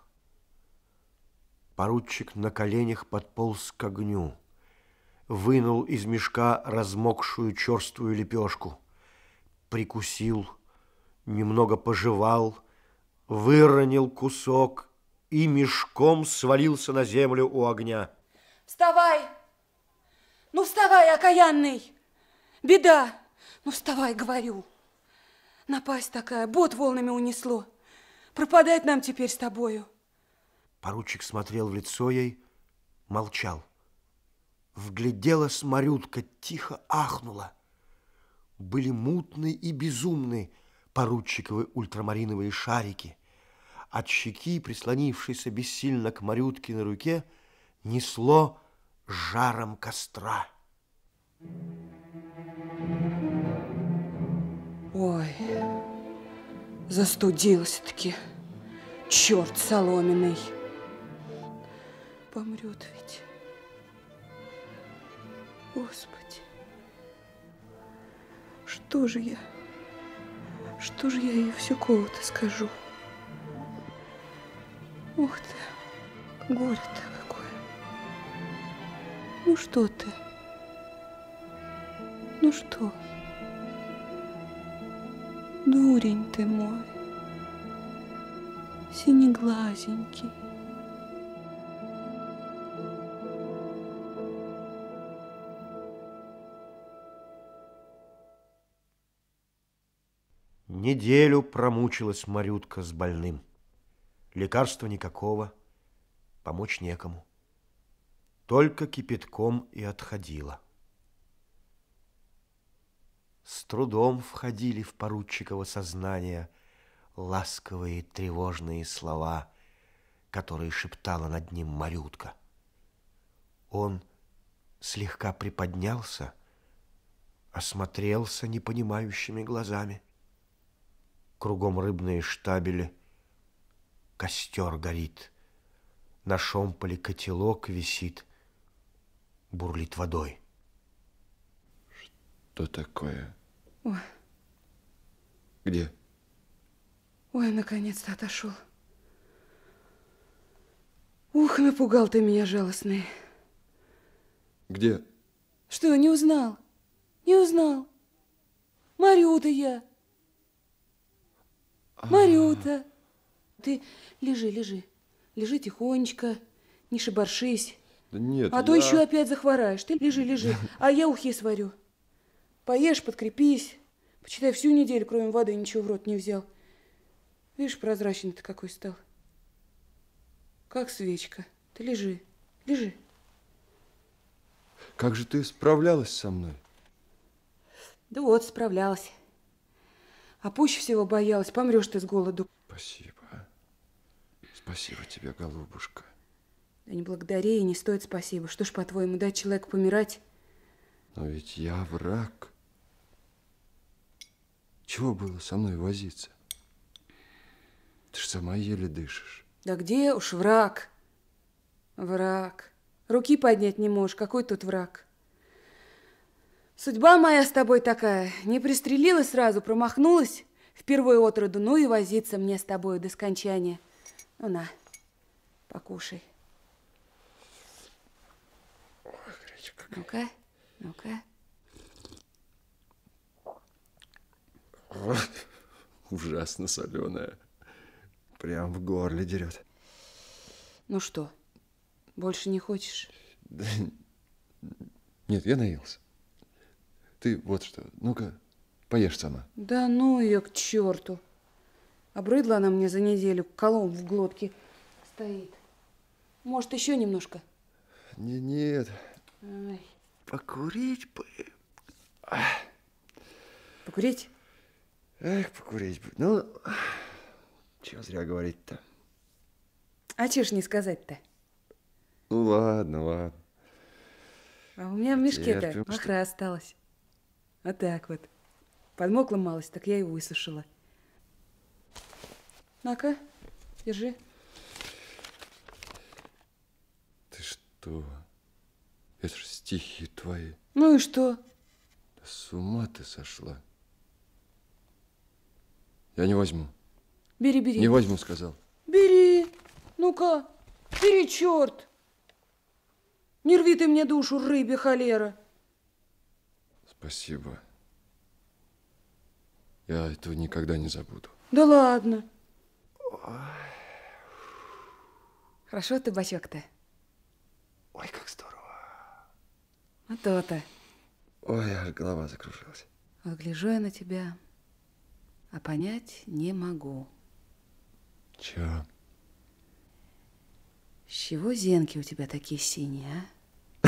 Поручик на коленях подполз к огню, вынул из мешка размокшую черствую лепешку, прикусил, немного пожевал, выронил кусок и мешком свалился на землю у огня. Вставай! Ну, вставай, окаянный! Беда! Ну, вставай, говорю. Напасть такая, бот волнами унесло. Пропадать нам теперь с тобою. Поручик смотрел в лицо ей, молчал. Вгляделась Марютка, тихо ахнула. Были мутные и безумные поручиковые ультрамариновые шарики. От щеки, прислонившейся бессильно к Марюткиной руке, несло жаром костра. Ой, застудился-таки. Черт соломенный. Помрет ведь. Господи, что же я, что же я ей Евсюкову-то скажу? Ух ты, горе-то какое. Ну что ты? Ну что? Дурень ты мой, синеглазенький. Неделю промучилась Марютка с больным. Лекарства никакого, помочь некому. только кипятком и отходила. С трудом входили в поручиково сознание ласковые тревожные слова, которые шептала над ним Марютка. Он слегка приподнялся, осмотрелся непонимающими глазами. Кругом рыбные штабели, костер горит, на шомполе котелок висит, бурлит водой. Что такое? Ой. Где? Ой, наконец-то отошел. Ух, напугал ты меня, жалостный. Где? Что, не узнал? Не узнал? Марюта я. Марюта. Ты лежи, лежи. Лежи тихонечко, не шибаршись. Да нет, А я... то еще опять захвораешь. Ты лежи, лежи, а я ухи сварю. Поешь, подкрепись. Почитай, всю неделю, кроме воды, ничего в рот не взял. Видишь, прозрачный ты какой стал. Как свечка. Ты лежи, лежи. Как же ты справлялась со мной? Да вот, справлялась. А пуще всего боялась, помрешь ты с голоду. Спасибо. Спасибо тебе, голубушка. Да не благодари и не стоит спасибо. Что ж, по-твоему, дать человеку помирать? Но ведь я враг. Чего было со мной возиться? Ты ж сама еле дышишь. Да где уж враг? Враг. Руки поднять не можешь. Какой тут враг? Судьба моя с тобой такая. Не пристрелила сразу, промахнулась впервые отроду. Ну и возиться мне с тобой до скончания. Ну на, покушай. Ну-ка, ну-ка. Ужасно соленая. Прям в горле дерет. Ну что, больше не хочешь? Да, нет, я наелся. Ты вот что, ну-ка, поешь сама. Да ну ее к черту. Обрыдла она мне за неделю, колом в глотке стоит. Может, еще немножко? Не, нет. Ай. Покурить бы. Покурить? Эх, покурить бы. Ну, чего зря говорить-то. А чего ж не сказать-то? Ну, ладно, ладно. А у меня в мешке-то Терпим, что- махра осталась. Вот так вот. Подмокла малость, так я и высушила. На-ка, держи. Ты что? Это же стихи твои. Ну и что? Да с ума ты сошла. Я не возьму. Бери, бери. Не возьму, сказал. Бери. Ну-ка, бери, черт. Не рви ты мне душу, рыбе холера. Спасибо. Я этого никогда не забуду. Да ладно. Хорошо табачок-то? Ой, как здорово. А то-то. Ой, аж голова закружилась. Вот гляжу я на тебя, а понять не могу. Чё? С чего зенки у тебя такие синие, а?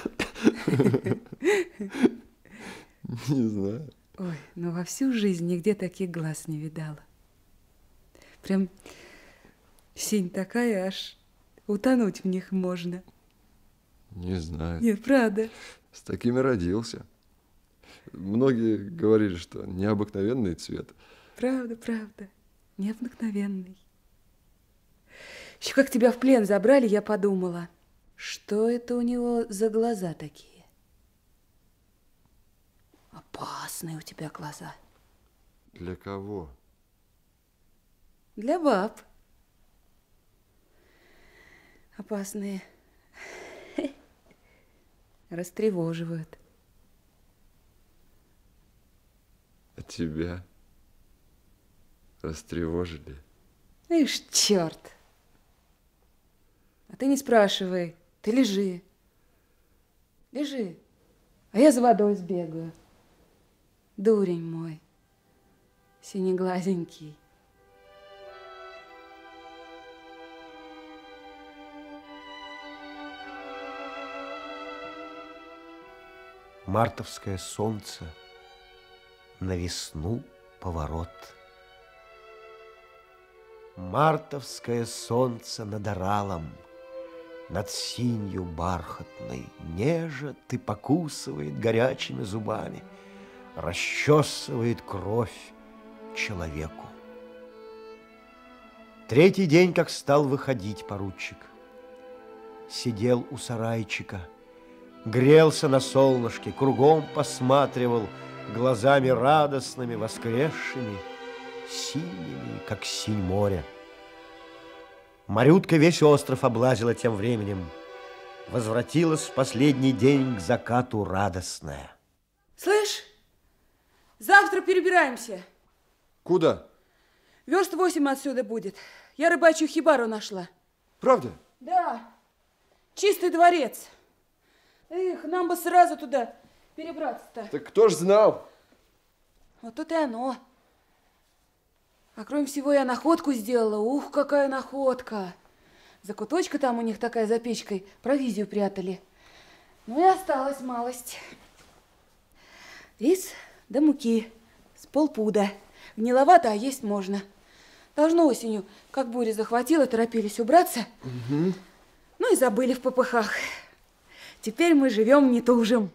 Не знаю. Ой, ну во всю жизнь нигде таких глаз не видала. Прям синь такая, аж утонуть в них можно. Не знаю. Нет, правда. С такими родился. Многие говорили, что необыкновенный цвет. Правда, правда. Необыкновенный. Еще как тебя в плен забрали, я подумала, что это у него за глаза такие? Опасные у тебя глаза. Для кого? Для баб. Опасные. Растревоживают. А тебя растревожили? Ишь, черт. А ты не спрашивай. Ты лежи. Лежи. А я за водой сбегаю. Дурень мой. Синеглазенький. Мартовское солнце, на весну поворот. Мартовское солнце над Оралом, над синью бархатной, нежит и покусывает горячими зубами, расчесывает кровь человеку. Третий день, как стал выходить поручик. Сидел у сарайчика, грелся на солнышке, кругом посматривал глазами радостными, воскресшими, синими, как синь моря. Марютка весь остров облазила тем временем. Возвратилась в последний день к закату радостная. Слышь, завтра перебираемся. Куда? Верст восемь отсюда будет. Я рыбачью хибару нашла. Правда? Да, чистый дворец. Эх, нам бы сразу туда перебраться-то. Так кто ж знал? Вот тут и оно. А кроме всего я находку сделала. Ух, какая находка. Закуточка там у них такая за печкой. Провизию прятали. Ну и осталась малость. Рис да муки с полпуда. Гниловато, а есть можно. Должно осенью, как буря захватила, торопились убраться. Угу. Ну и забыли в попыхах. Теперь мы живем, не тужим.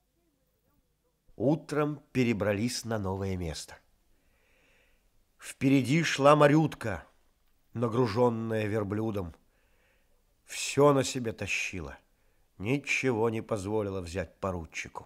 Утром перебрались на новое место. Впереди шла Марютка, нагруженная верблюдом. Все на себе тащила. Ничего не позволила взять поручику.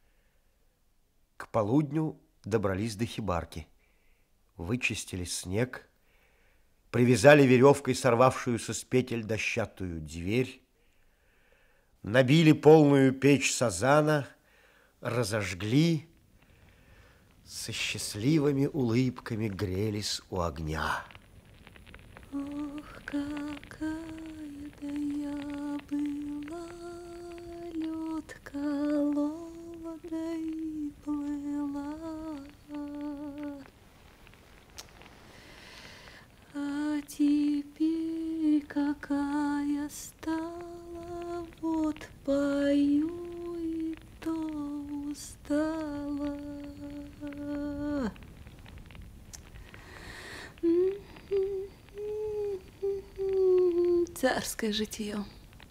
К полудню добрались до хибарки. Вычистили снег, привязали веревкой сорвавшуюся с петель дощатую дверь, набили полную печь сазана, разожгли, со счастливыми улыбками грелись у огня. Ох, какая да я была, лед колола да и плыла. А теперь какая стала, вот пою и то устала. Царское житье.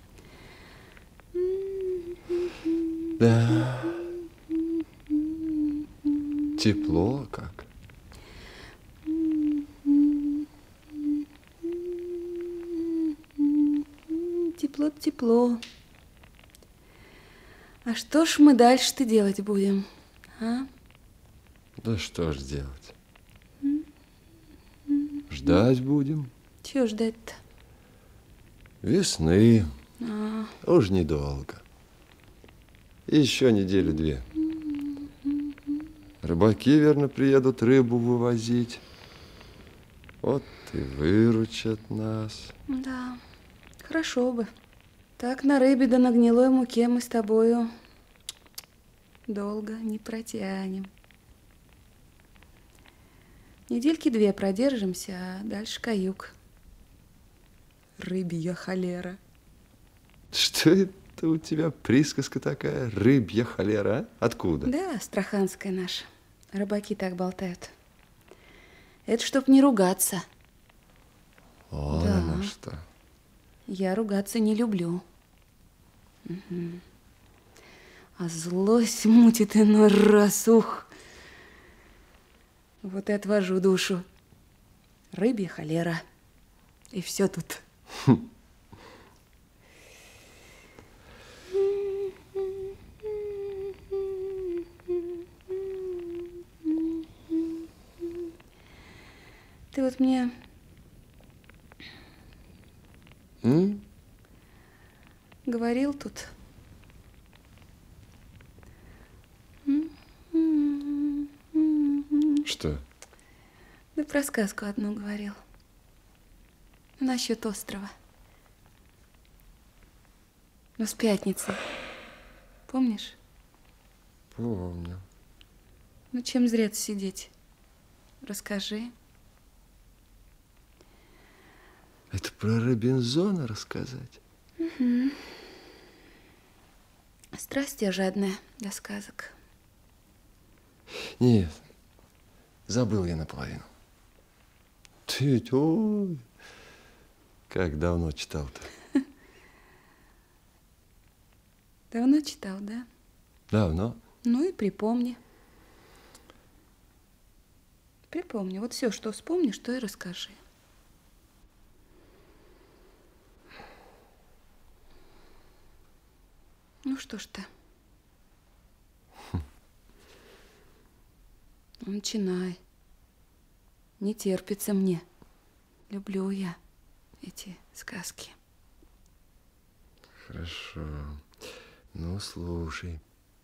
Да. Тепло как. Тепло, тепло. А что ж мы дальше-то делать будем, а? Да что ж делать? Ждать будем. Чего ждать-то? Весны. А. Уж недолго. Еще неделю-две. Рыбаки, верно, приедут рыбу вывозить. Вот и выручат нас. Да, хорошо бы. Так на рыбе да на гнилой муке мы с тобою долго не протянем. Недельки две продержимся, а дальше каюк. Рыбья холера. Что это у тебя присказка такая? Рыбья холера? Откуда? Да, астраханская наша. Рыбаки так болтают. Это чтоб не ругаться. О, Да. на что. Я ругаться не люблю. Угу. А злость мутит иной раз, ух. Вот и отвожу душу. Рыбья холера. И все тут. Ты вот мне М? говорил тут. Что? Да про сказку одну говорил. Насчет острова. Ну, с пятницы. Помнишь? Помню. Ну, чем зря сидеть? Расскажи. Это про Робинзона рассказать? Угу. Страсть я жадная до сказок. Нет, забыл я наполовину. Ты ведь, ой, как давно читал-то. Давно читал, да? Давно. Ну и припомни. Припомни. Вот все, что вспомнишь, то и расскажи. Ну что ж ты? Начинай. Не терпится мне. Люблю я эти сказки. Хорошо. Ну, слушай.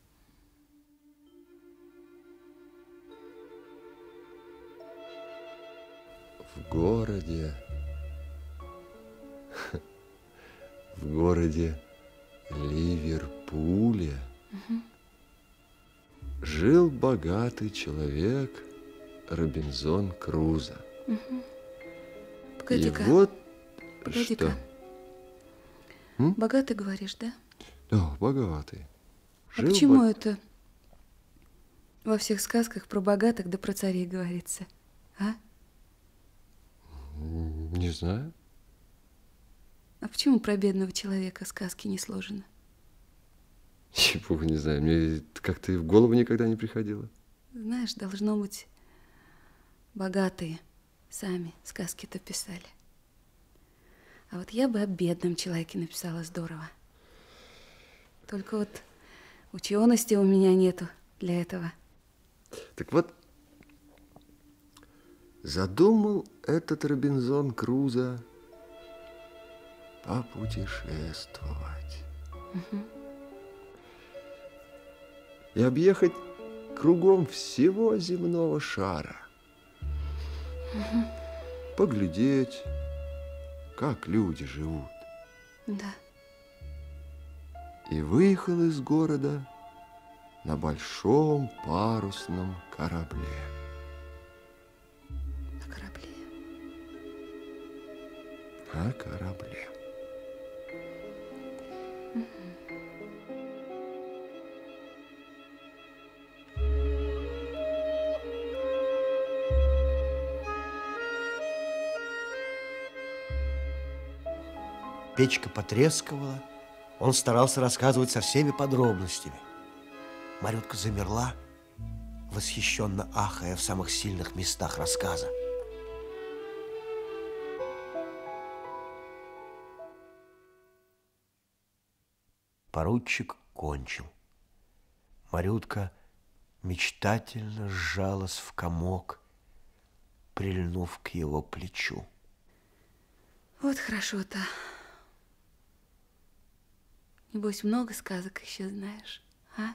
В городе, в городе Ливерпуле угу. жил богатый человек Робинзон Крузо. Угу. Погоди-ка. И вот Погоди-ка. М? Богатый, говоришь, да? Да, богатый. А Жил почему бо... это во всех сказках про богатых да про царей говорится, а? Не знаю. А почему про бедного человека сказки не сложено? Чего не знаю, мне как-то и в голову никогда не приходило. Знаешь, должно быть, богатые сами сказки-то писали. А вот я бы о бедном человеке написала здорово. Только вот учености у меня нету для этого. Так вот, задумал этот Робинзон Крузо попутешествовать. Угу. И объехать кругом всего земного шара. Угу. Поглядеть, как люди живут. Да. И выехал из города на большом парусном корабле. На корабле? На корабле. Угу. Печка потрескивала, он старался рассказывать со всеми подробностями. Марютка замерла, восхищенно ахая в самых сильных местах рассказа. Поручик кончил. Марютка мечтательно сжалась в комок, прильнув к его плечу. Вот хорошо-то. Небось, много сказок еще знаешь, а?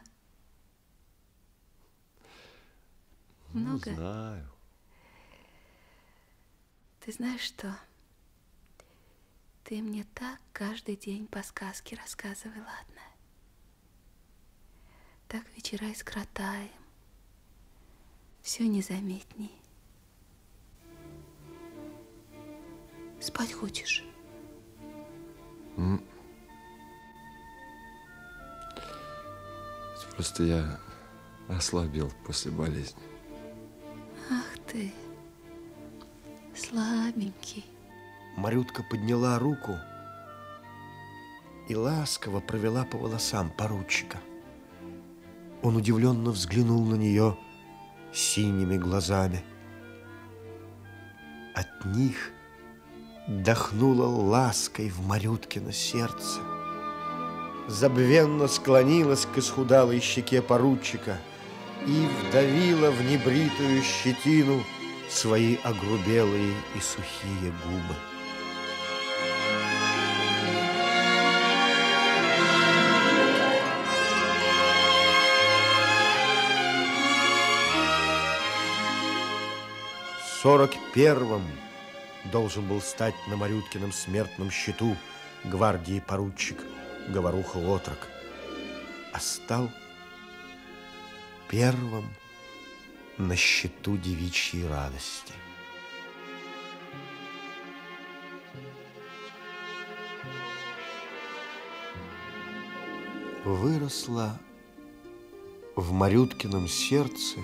Много? Ну, знаю. Ты знаешь что? Ты мне так каждый день по сказке рассказывай, ладно? Так вечера и скоротаем. Все незаметней. Спать хочешь? Mm. Просто я ослабел после болезни. Ах ты, слабенький. Марютка подняла руку и ласково провела по волосам поручика. Он удивленно взглянул на нее синими глазами. От них дохнуло лаской в Марюткино сердце. Забвенно склонилась к исхудалой щеке поручика и вдавила в небритую щетину свои огрубелые и сухие губы. сорок первым должен был стать на Марюткином смертном счету гвардии поручик Говоруха-отрок, а стал первым на счету девичьей радости. Выросла в Марюткином сердце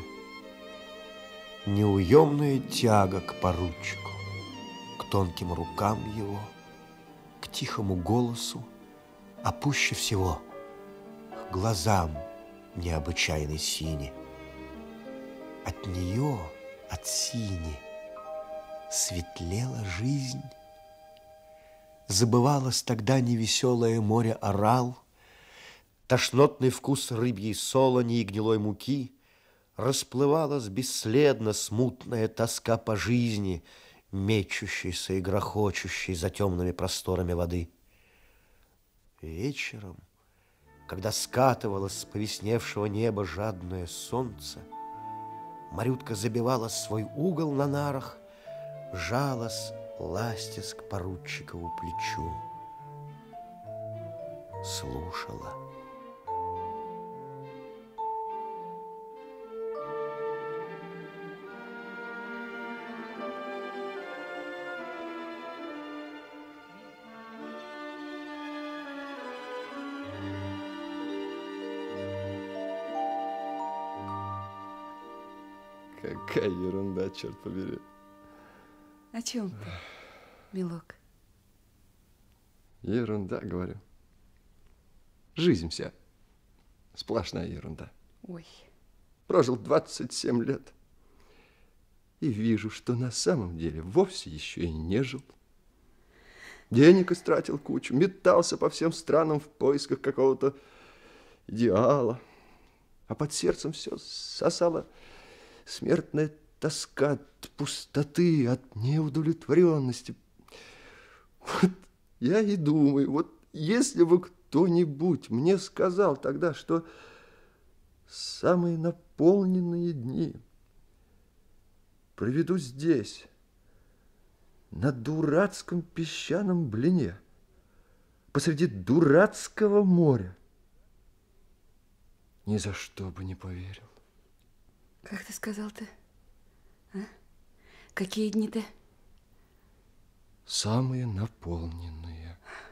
неуемная тяга к поручику, к тонким рукам его, к тихому голосу, а пуще всего к глазам необычайной сини. От нее, от сини, светлела жизнь. Забывалось тогда невеселое море орал, тошнотный вкус рыбьей солони и гнилой муки, расплывалась бесследно смутная тоска по жизни, мечущейся и грохочущей за темными просторами воды. Вечером, когда скатывалось с повесневшего неба жадное солнце, Марютка забивала свой угол на нарах, жалась, ластясь к поручикову плечу, слушала. Какая ерунда, черт побери. О чем ты, милок? Ерунда, говорю. Жизнь вся сплошная ерунда. Ой. Прожил двадцать семь лет. И вижу, что на самом деле вовсе еще и не жил. Денег истратил кучу, метался по всем странам в поисках какого-то идеала. А под сердцем все сосало смертная тоска от пустоты, от неудовлетворенности. Вот я и думаю, вот если бы кто-нибудь мне сказал тогда, что самые наполненные дни проведу здесь, на дурацком песчаном блине, посреди дурацкого моря, ни за что бы не поверил. Как ты сказал-то? А? Какие дни-то? Самые наполненные.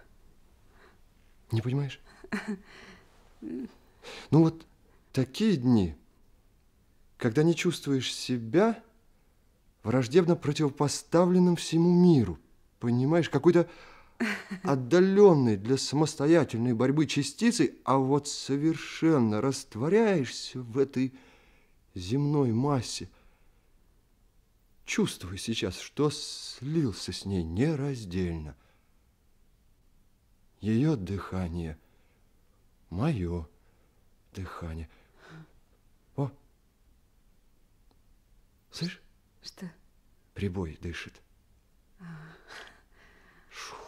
Не понимаешь? Ну вот такие дни, когда не чувствуешь себя враждебно противопоставленным всему миру. Понимаешь, какой-то отдаленной для самостоятельной борьбы частицей, а вот совершенно растворяешься в этой земной массе. Чувствую сейчас, что слился с ней нераздельно. Ее дыхание, мое дыхание. О, слышишь? Что? Прибой дышит. А. Шур.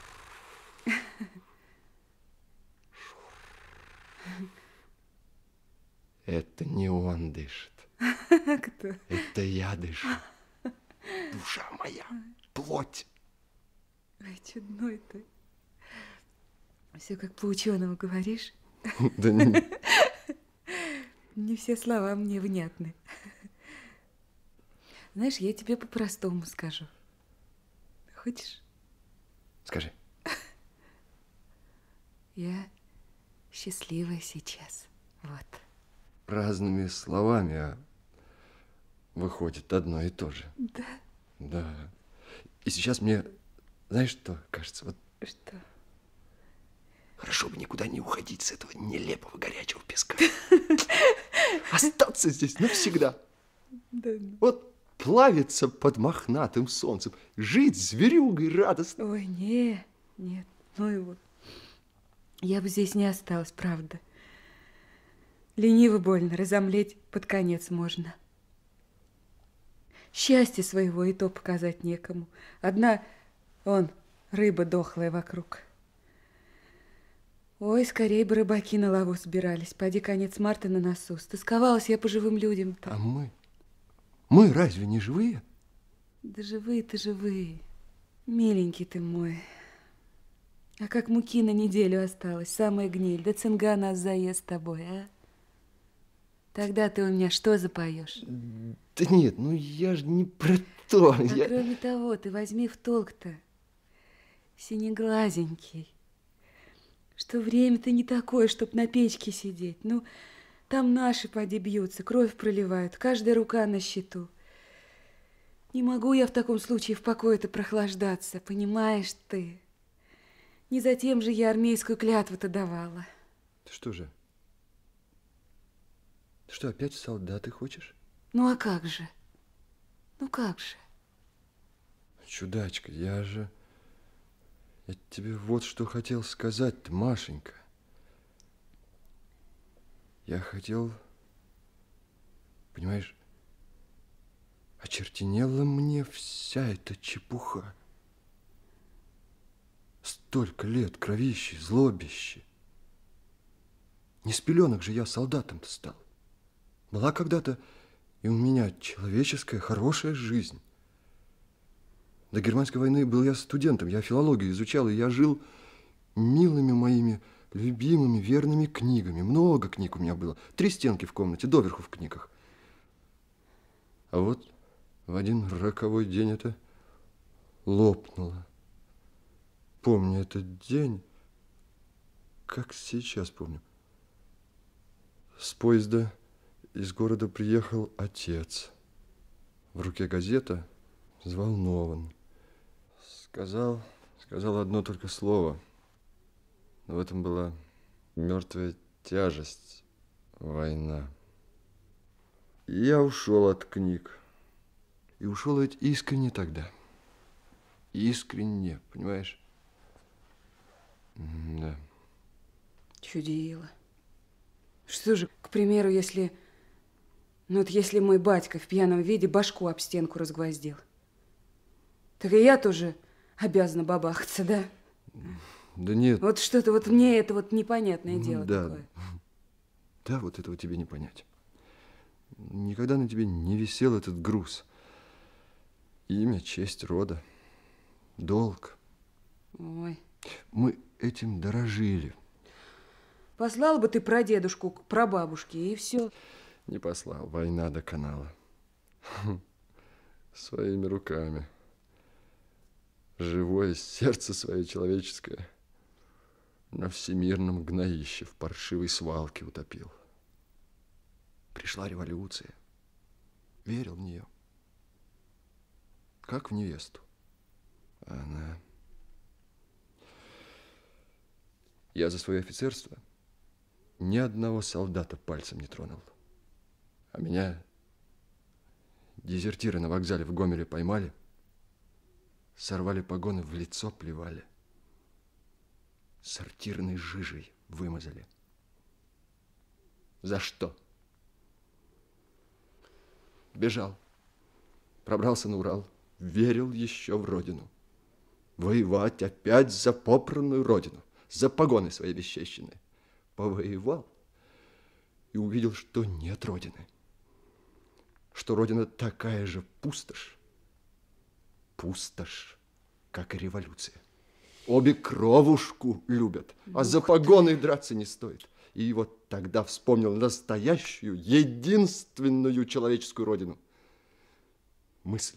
Шур. Это не он дышит. Кто? Это я дышу. Душа моя, плоть. Ой, чудной ты. Все как по-ученому говоришь. Да не... Не все слова мне внятны. Знаешь, я тебе по-простому скажу. Хочешь? Скажи. Я счастливая сейчас. Вот. Разными словами, а выходит одно и то же. Да. Да. И сейчас мне, знаешь, что кажется? Вот что? Хорошо бы никуда не уходить с этого нелепого горячего песка. Остаться здесь навсегда. Да. Вот плавиться под мохнатым солнцем, жить зверюгой радостно. Ой, не, нет, ну его. Я бы здесь не осталась, правда. Лениво больно, разомлеть под конец можно. Счастье своего и то показать некому. Одна, он, рыба дохлая вокруг. Ой, скорее бы рыбаки на лаву собирались. Поди конец марта на носу. Стосковалась я по живым людям-то. А мы? Мы разве не живые? Да живые-то живые. Миленький ты мой. А как муки на неделю осталось, самая гниль. Да цинга нас заест с тобой, а? Тогда ты у меня что запоешь? Да нет, ну я же не про то. А я... кроме того, ты возьми в толк-то. Синеглазенький. что время-то не такое, чтоб на печке сидеть. Ну, там наши поди бьются, кровь проливают, каждая рука на счету. Не могу я в таком случае в покое-то прохлаждаться, понимаешь ты? Не затем же я армейскую клятву-то давала. Ты что же? Ты что, опять в солдаты хочешь? Ну, а как же? Ну, как же? Чудачка, я же... Я тебе вот что хотел сказать, Машенька. Я хотел... Понимаешь, очертенела мне вся эта чепуха. Столько лет кровищи, злобищи. Не с пеленок же я солдатом-то стал. Была когда-то и у меня человеческая, хорошая жизнь. До германской войны был я студентом, я филологию изучал, и я жил милыми моими любимыми, верными книгами. Много книг у меня было. Три стенки в комнате, доверху в книгах. А вот в один роковой день это лопнуло. Помню этот день, как сейчас помню. С поезда из города приехал отец. В руке газета, взволнован. Сказал, сказал одно только слово. Но в этом была мертвая тяжесть, война. И я ушел от книг. И ушел ведь искренне тогда. Искренне, понимаешь? Да. Чудило. Что же, к примеру, если... Ну вот если мой батька в пьяном виде башку об стенку разгвоздил, так и я тоже обязана бабахаться, да? Да нет. Вот что-то вот мне это вот непонятное дело да. такое. Да, вот этого тебе не понять. Никогда на тебе не висел этот груз. Имя, честь рода, долг. Ой. Мы этим дорожили. Послал бы ты прадедушку к прабабушке, и все. Не послал. Война доконала. Своими руками. Живое сердце свое человеческое на всемирном гноище в паршивой свалке утопил. Пришла революция. Верил в нее. Как в невесту. А она... Я за свое офицерство ни одного солдата пальцем не тронул. А меня дезертиры на вокзале в Гомеле поймали, сорвали погоны, в лицо плевали, сортирной жижей вымазали. За что? Бежал, пробрался на Урал, верил еще в родину. Воевать опять за попранную родину, за погоны свои бесчещенные. Повоевал и увидел, что нет родины. Что родина такая же пустошь, пустошь, как и революция. Обе кровушку любят, а Ух за погоны ты. Драться не стоит. И вот тогда вспомнил настоящую, единственную человеческую родину. Мысль.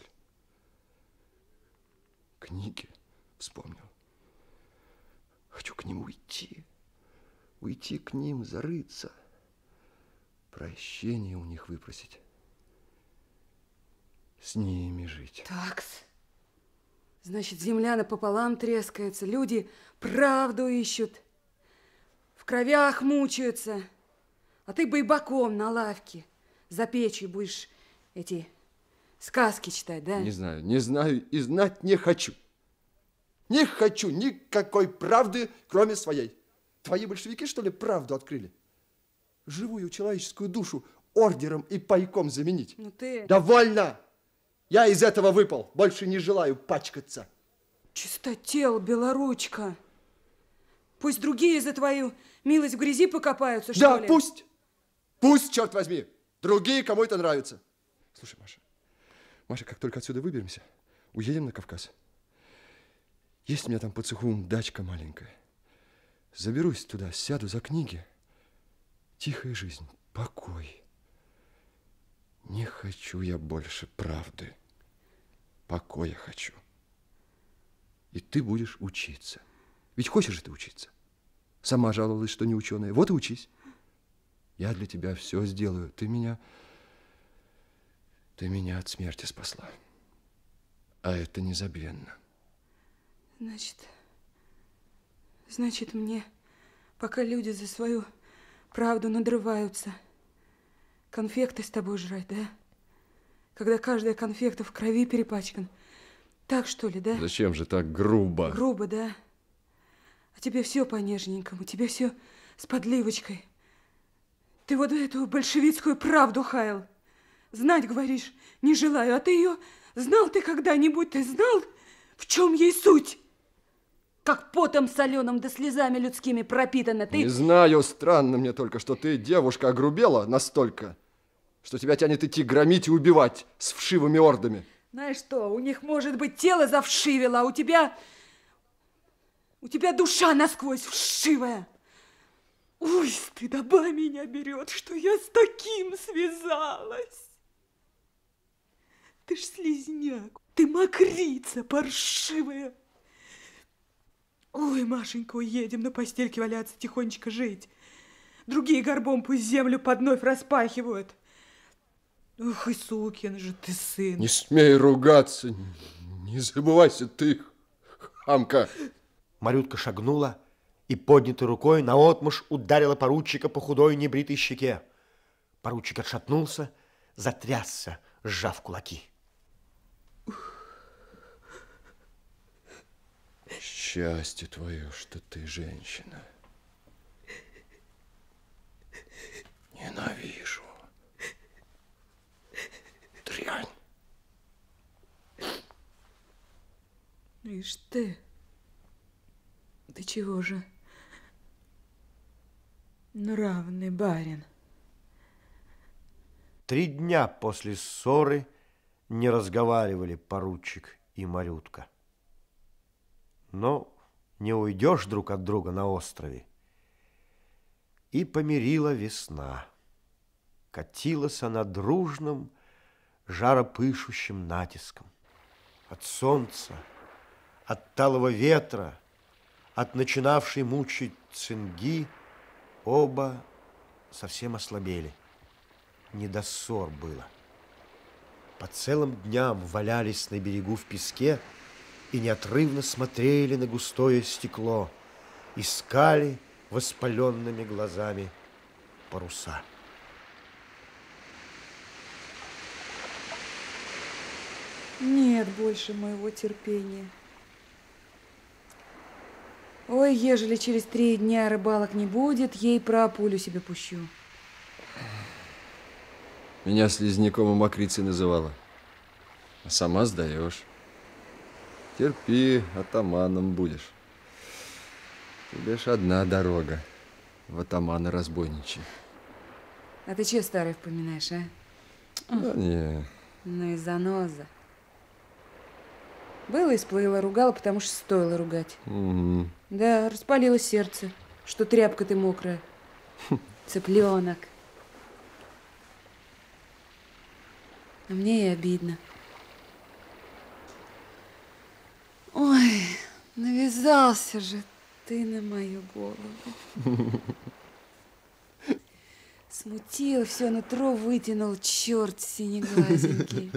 Книги вспомнил. Хочу к ним уйти. Уйти к ним, зарыться. Прощение у них выпросить. С ними жить. Такс. Значит, земля напополам трескается, люди правду ищут, в кровях мучаются, а ты байбаком на лавке за печью будешь эти сказки читать, да? Не знаю, не знаю и знать не хочу. Не хочу никакой правды, кроме своей. Твои большевики, что ли, правду открыли? Живую человеческую душу ордером и пайком заменить. Ну ты... Довольно! Я из этого выпал. Больше не желаю пачкаться. Чистотел, белоручка. Пусть другие за твою милость в грязи покопаются, что да, ли? Да, пусть. Пусть, черт возьми. Другие, кому это нравится. Слушай, Маша. Маша, как только отсюда выберемся, уедем на Кавказ. Есть у меня там под Сухумом дачка маленькая. Заберусь туда, сяду за книги. Тихая жизнь, покой. Не хочу я больше правды. Покоя хочу. И ты будешь учиться. Ведь хочешь же ты учиться? Сама жаловалась, что не ученая. Вот и учись. Я для тебя все сделаю. Ты меня... Ты меня от смерти спасла. А это незабвенно. Значит, значит, мне, пока люди за свою правду надрываются, конфекты с тобой жрать, да? Когда каждая конфекта в крови перепачкан. Так, что ли, да? Зачем же так грубо? Грубо, да? А тебе все по-нежненькому, тебе все с подливочкой. Ты вот эту большевистскую правду хаял. Знать, говоришь, не желаю, а ты ее знал ты когда-нибудь, ты знал, в чем ей суть? Как потом соленым да слезами людскими пропитана ты... Не знаю, странно мне только, что ты, девушка, огрубела настолько, что тебя тянет идти громить и убивать с вшивыми ордами. Знаешь что, у них, может быть, тело завшивело, а у тебя... У тебя душа насквозь вшивая. Ой, стыдоба меня берет, что я с таким связалась. Ты ж слизняк, ты мокрица паршивая. Ой, Машенька, уедем на постельке валяться, тихонечко жить. Другие горбом пусть землю под вновь распахивают. Ух, и сукин же ты сын. Не смей ругаться, не забывайся ты, хамка. Марютка шагнула и поднятой рукой наотмашь ударила поручика по худой небритой щеке. Поручик отшатнулся, затрясся, сжав кулаки. Счастье твое, что ты женщина. Ненавижу. Дрянь. Ишь ты. Ты чего же? Нравный барин. Три дня после ссоры не разговаривали поручик и Марютка. Но не уйдешь друг от друга на острове. И помирила весна. Катилась она дружным, жаропышущим натиском. От солнца, от талого ветра, от начинавшей мучить цинги оба совсем ослабели. Не до ссор было. По целым дням валялись на берегу в песке и неотрывно смотрели на густое стекло, искали воспаленными глазами паруса. Нет больше моего терпения. Ой, ежели через три дня рыбалок не будет, ей про пулю себе пущу. Меня слизняком и мокрицей называла. А сама сдаешь. Терпи, атаманом будешь. Тебе ж одна дорога в атамана разбойничьи. А ты че старое вспоминаешь, а? Да не. Ну и заноза. Было и сплыло, ругала, потому что стоило ругать. Угу. Да, распалило сердце, что тряпка ты мокрая. Цыпленок. А мне и обидно. Ой, навязался же ты на мою голову. Смутил, все нутро вытянул, черт синеглазенький.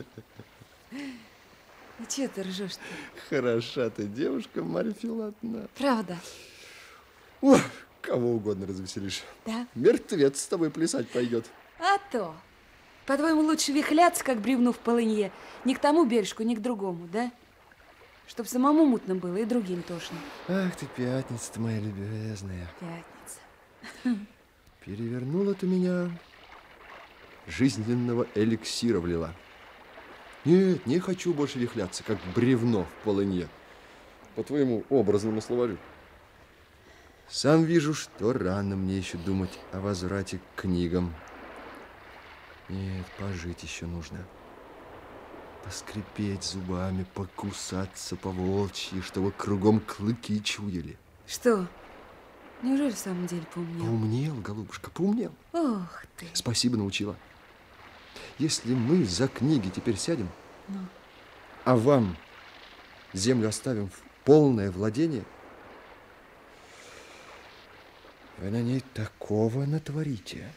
Ну, че ты ржешь-то? Хороша ты девушка, Марья Филатовна. Правда? Ой, кого угодно развеселишь. Да? Мертвец с тобой плясать пойдет. А то. По-твоему, лучше вихляться, как бревну в полынье, ни к тому бережку, ни к другому, да? Чтоб самому мутно было и другим тошно. Ах ты, пятница-то моя любезная. Пятница. Перевернула ты меня, жизненного эликсира влила. Нет, не хочу больше вихляться, как бревно в полынье. По твоему образному словарю. Сам вижу, что рано мне еще думать о возврате к книгам. Нет, пожить еще нужно. Поскрипеть зубами, покусаться по-волчьи, чтобы кругом клыки чуяли. Что? Неужели в самом деле поумнел? Поумнел, голубушка, поумнел. Ох ты. Спасибо, научила. Если мы за книги теперь сядем, ну. а вам землю оставим в полное владение, Вы на ней такого натворите,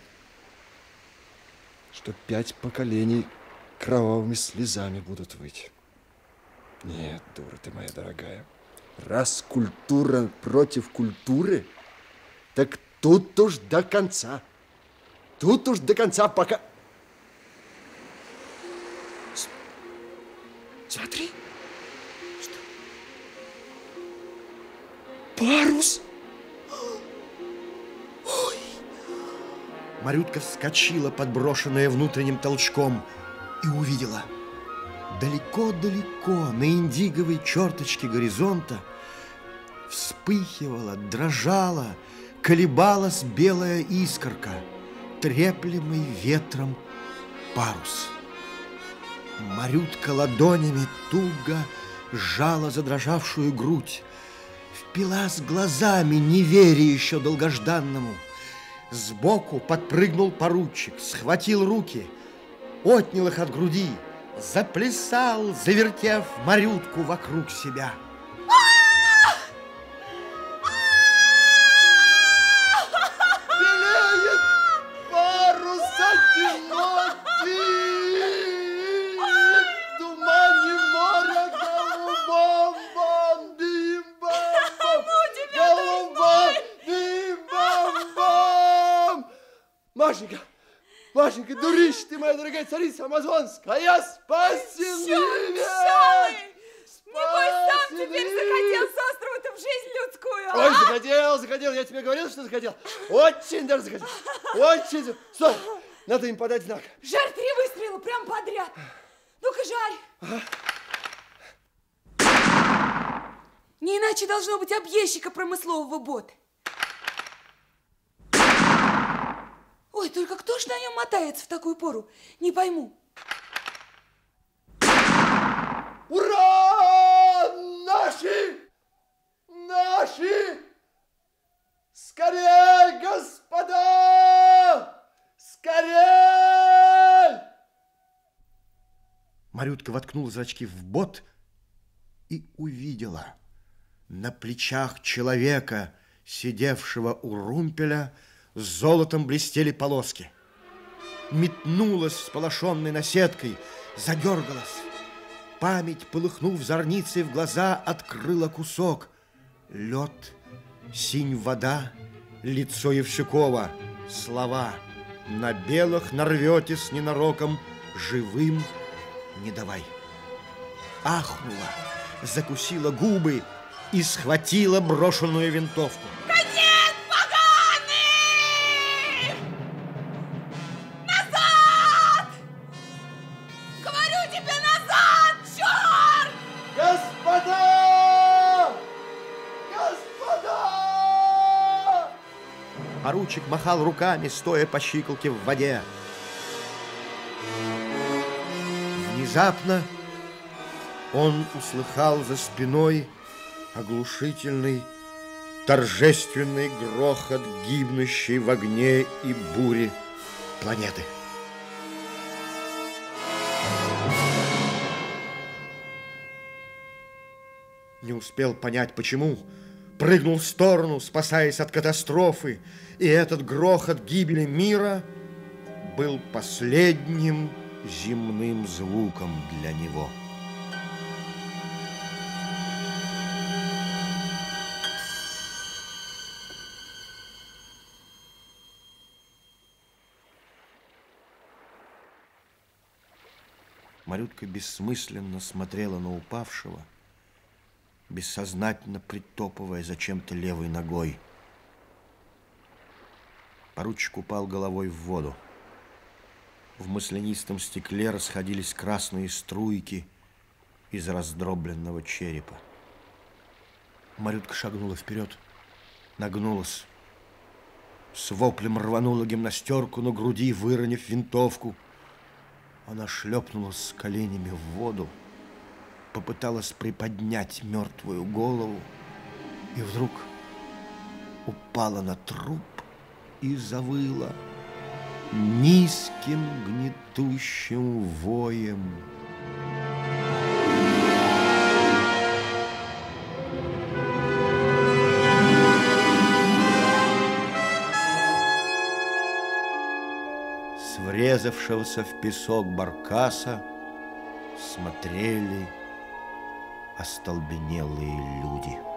что пять поколений кровавыми слезами будут выть. Нет, дура ты моя дорогая. Раз культура против культуры, так тут уж до конца. Тут уж до конца, пока... Смотри. Что? Парус. Ой. Марютка вскочила, подброшенная внутренним толчком, и увидела. Далеко-далеко на индиговой черточке горизонта вспыхивала, дрожала, колебалась белая искорка, треплемый ветром парус. Марютка ладонями туго сжала задрожавшую грудь, впилась глазами, не веря еще долгожданному. Сбоку подпрыгнул поручик, схватил руки, отнял их от груди, заплясал, завертев Марютку вокруг себя. Белеет парус одинокий, в тумане моря голубом, бом, бим, бом, бом, голубом, бим, бом, бом. Машенька, Машенька, дурищ ты, моя дорогая царица амазонская, спаси меня! Небось, сам теперь захотел с острова-то в жизнь людскую, а? Ой, захотел, захотел, я тебе говорил, что захотел. Очень даже захотел, очень. Стой, надо им подать знак. Жарь три выстрела прям подряд. Ну-ка, жарь. Ага. Не иначе должно быть объездчика промыслового бота. Ой, только кто ж на нем мотается в такую пору? Не пойму. Ура! Наши! Наши! Скорей, господа! Скорей! Марютка воткнула зрачки в бот и увидела на плечах человека, сидевшего у румпеля, с золотом блестели полоски. Метнулась всполошенной наседкой, задергалась. Память, полыхнув зорницей в глаза, открыла кусок. Лед, синь вода, лицо Евсюкова, слова: на белых нарветесь ненароком, живым не давай. Ахнула, закусила губы и схватила брошенную винтовку. Конец, поганый! Назад! Говорю тебе, назад, черт! Господа! Господа! Поручик махал руками, стоя по щиколке в воде. Внезапно он услыхал за спиной оглушительный, торжественный грохот гибнущей в огне и буре планеты. Не успел понять, почему, прыгнул в сторону, спасаясь от катастрофы, и этот грохот гибели мира был последним земным звуком для него. Марютка бессмысленно смотрела на упавшего, бессознательно притопывая зачем-то левой ногой. Поручик упал головой в воду. В маслянистом стекле расходились красные струйки из раздробленного черепа. Марютка шагнула вперед, нагнулась, с воплем рванула гимнастерку на груди, выронив винтовку. Она шлепнулась с коленями в воду, попыталась приподнять мертвую голову и вдруг упала на труп и завыла низким гнетущим воем. врезавшегося в песок баркаса смотрели остолбенелые люди.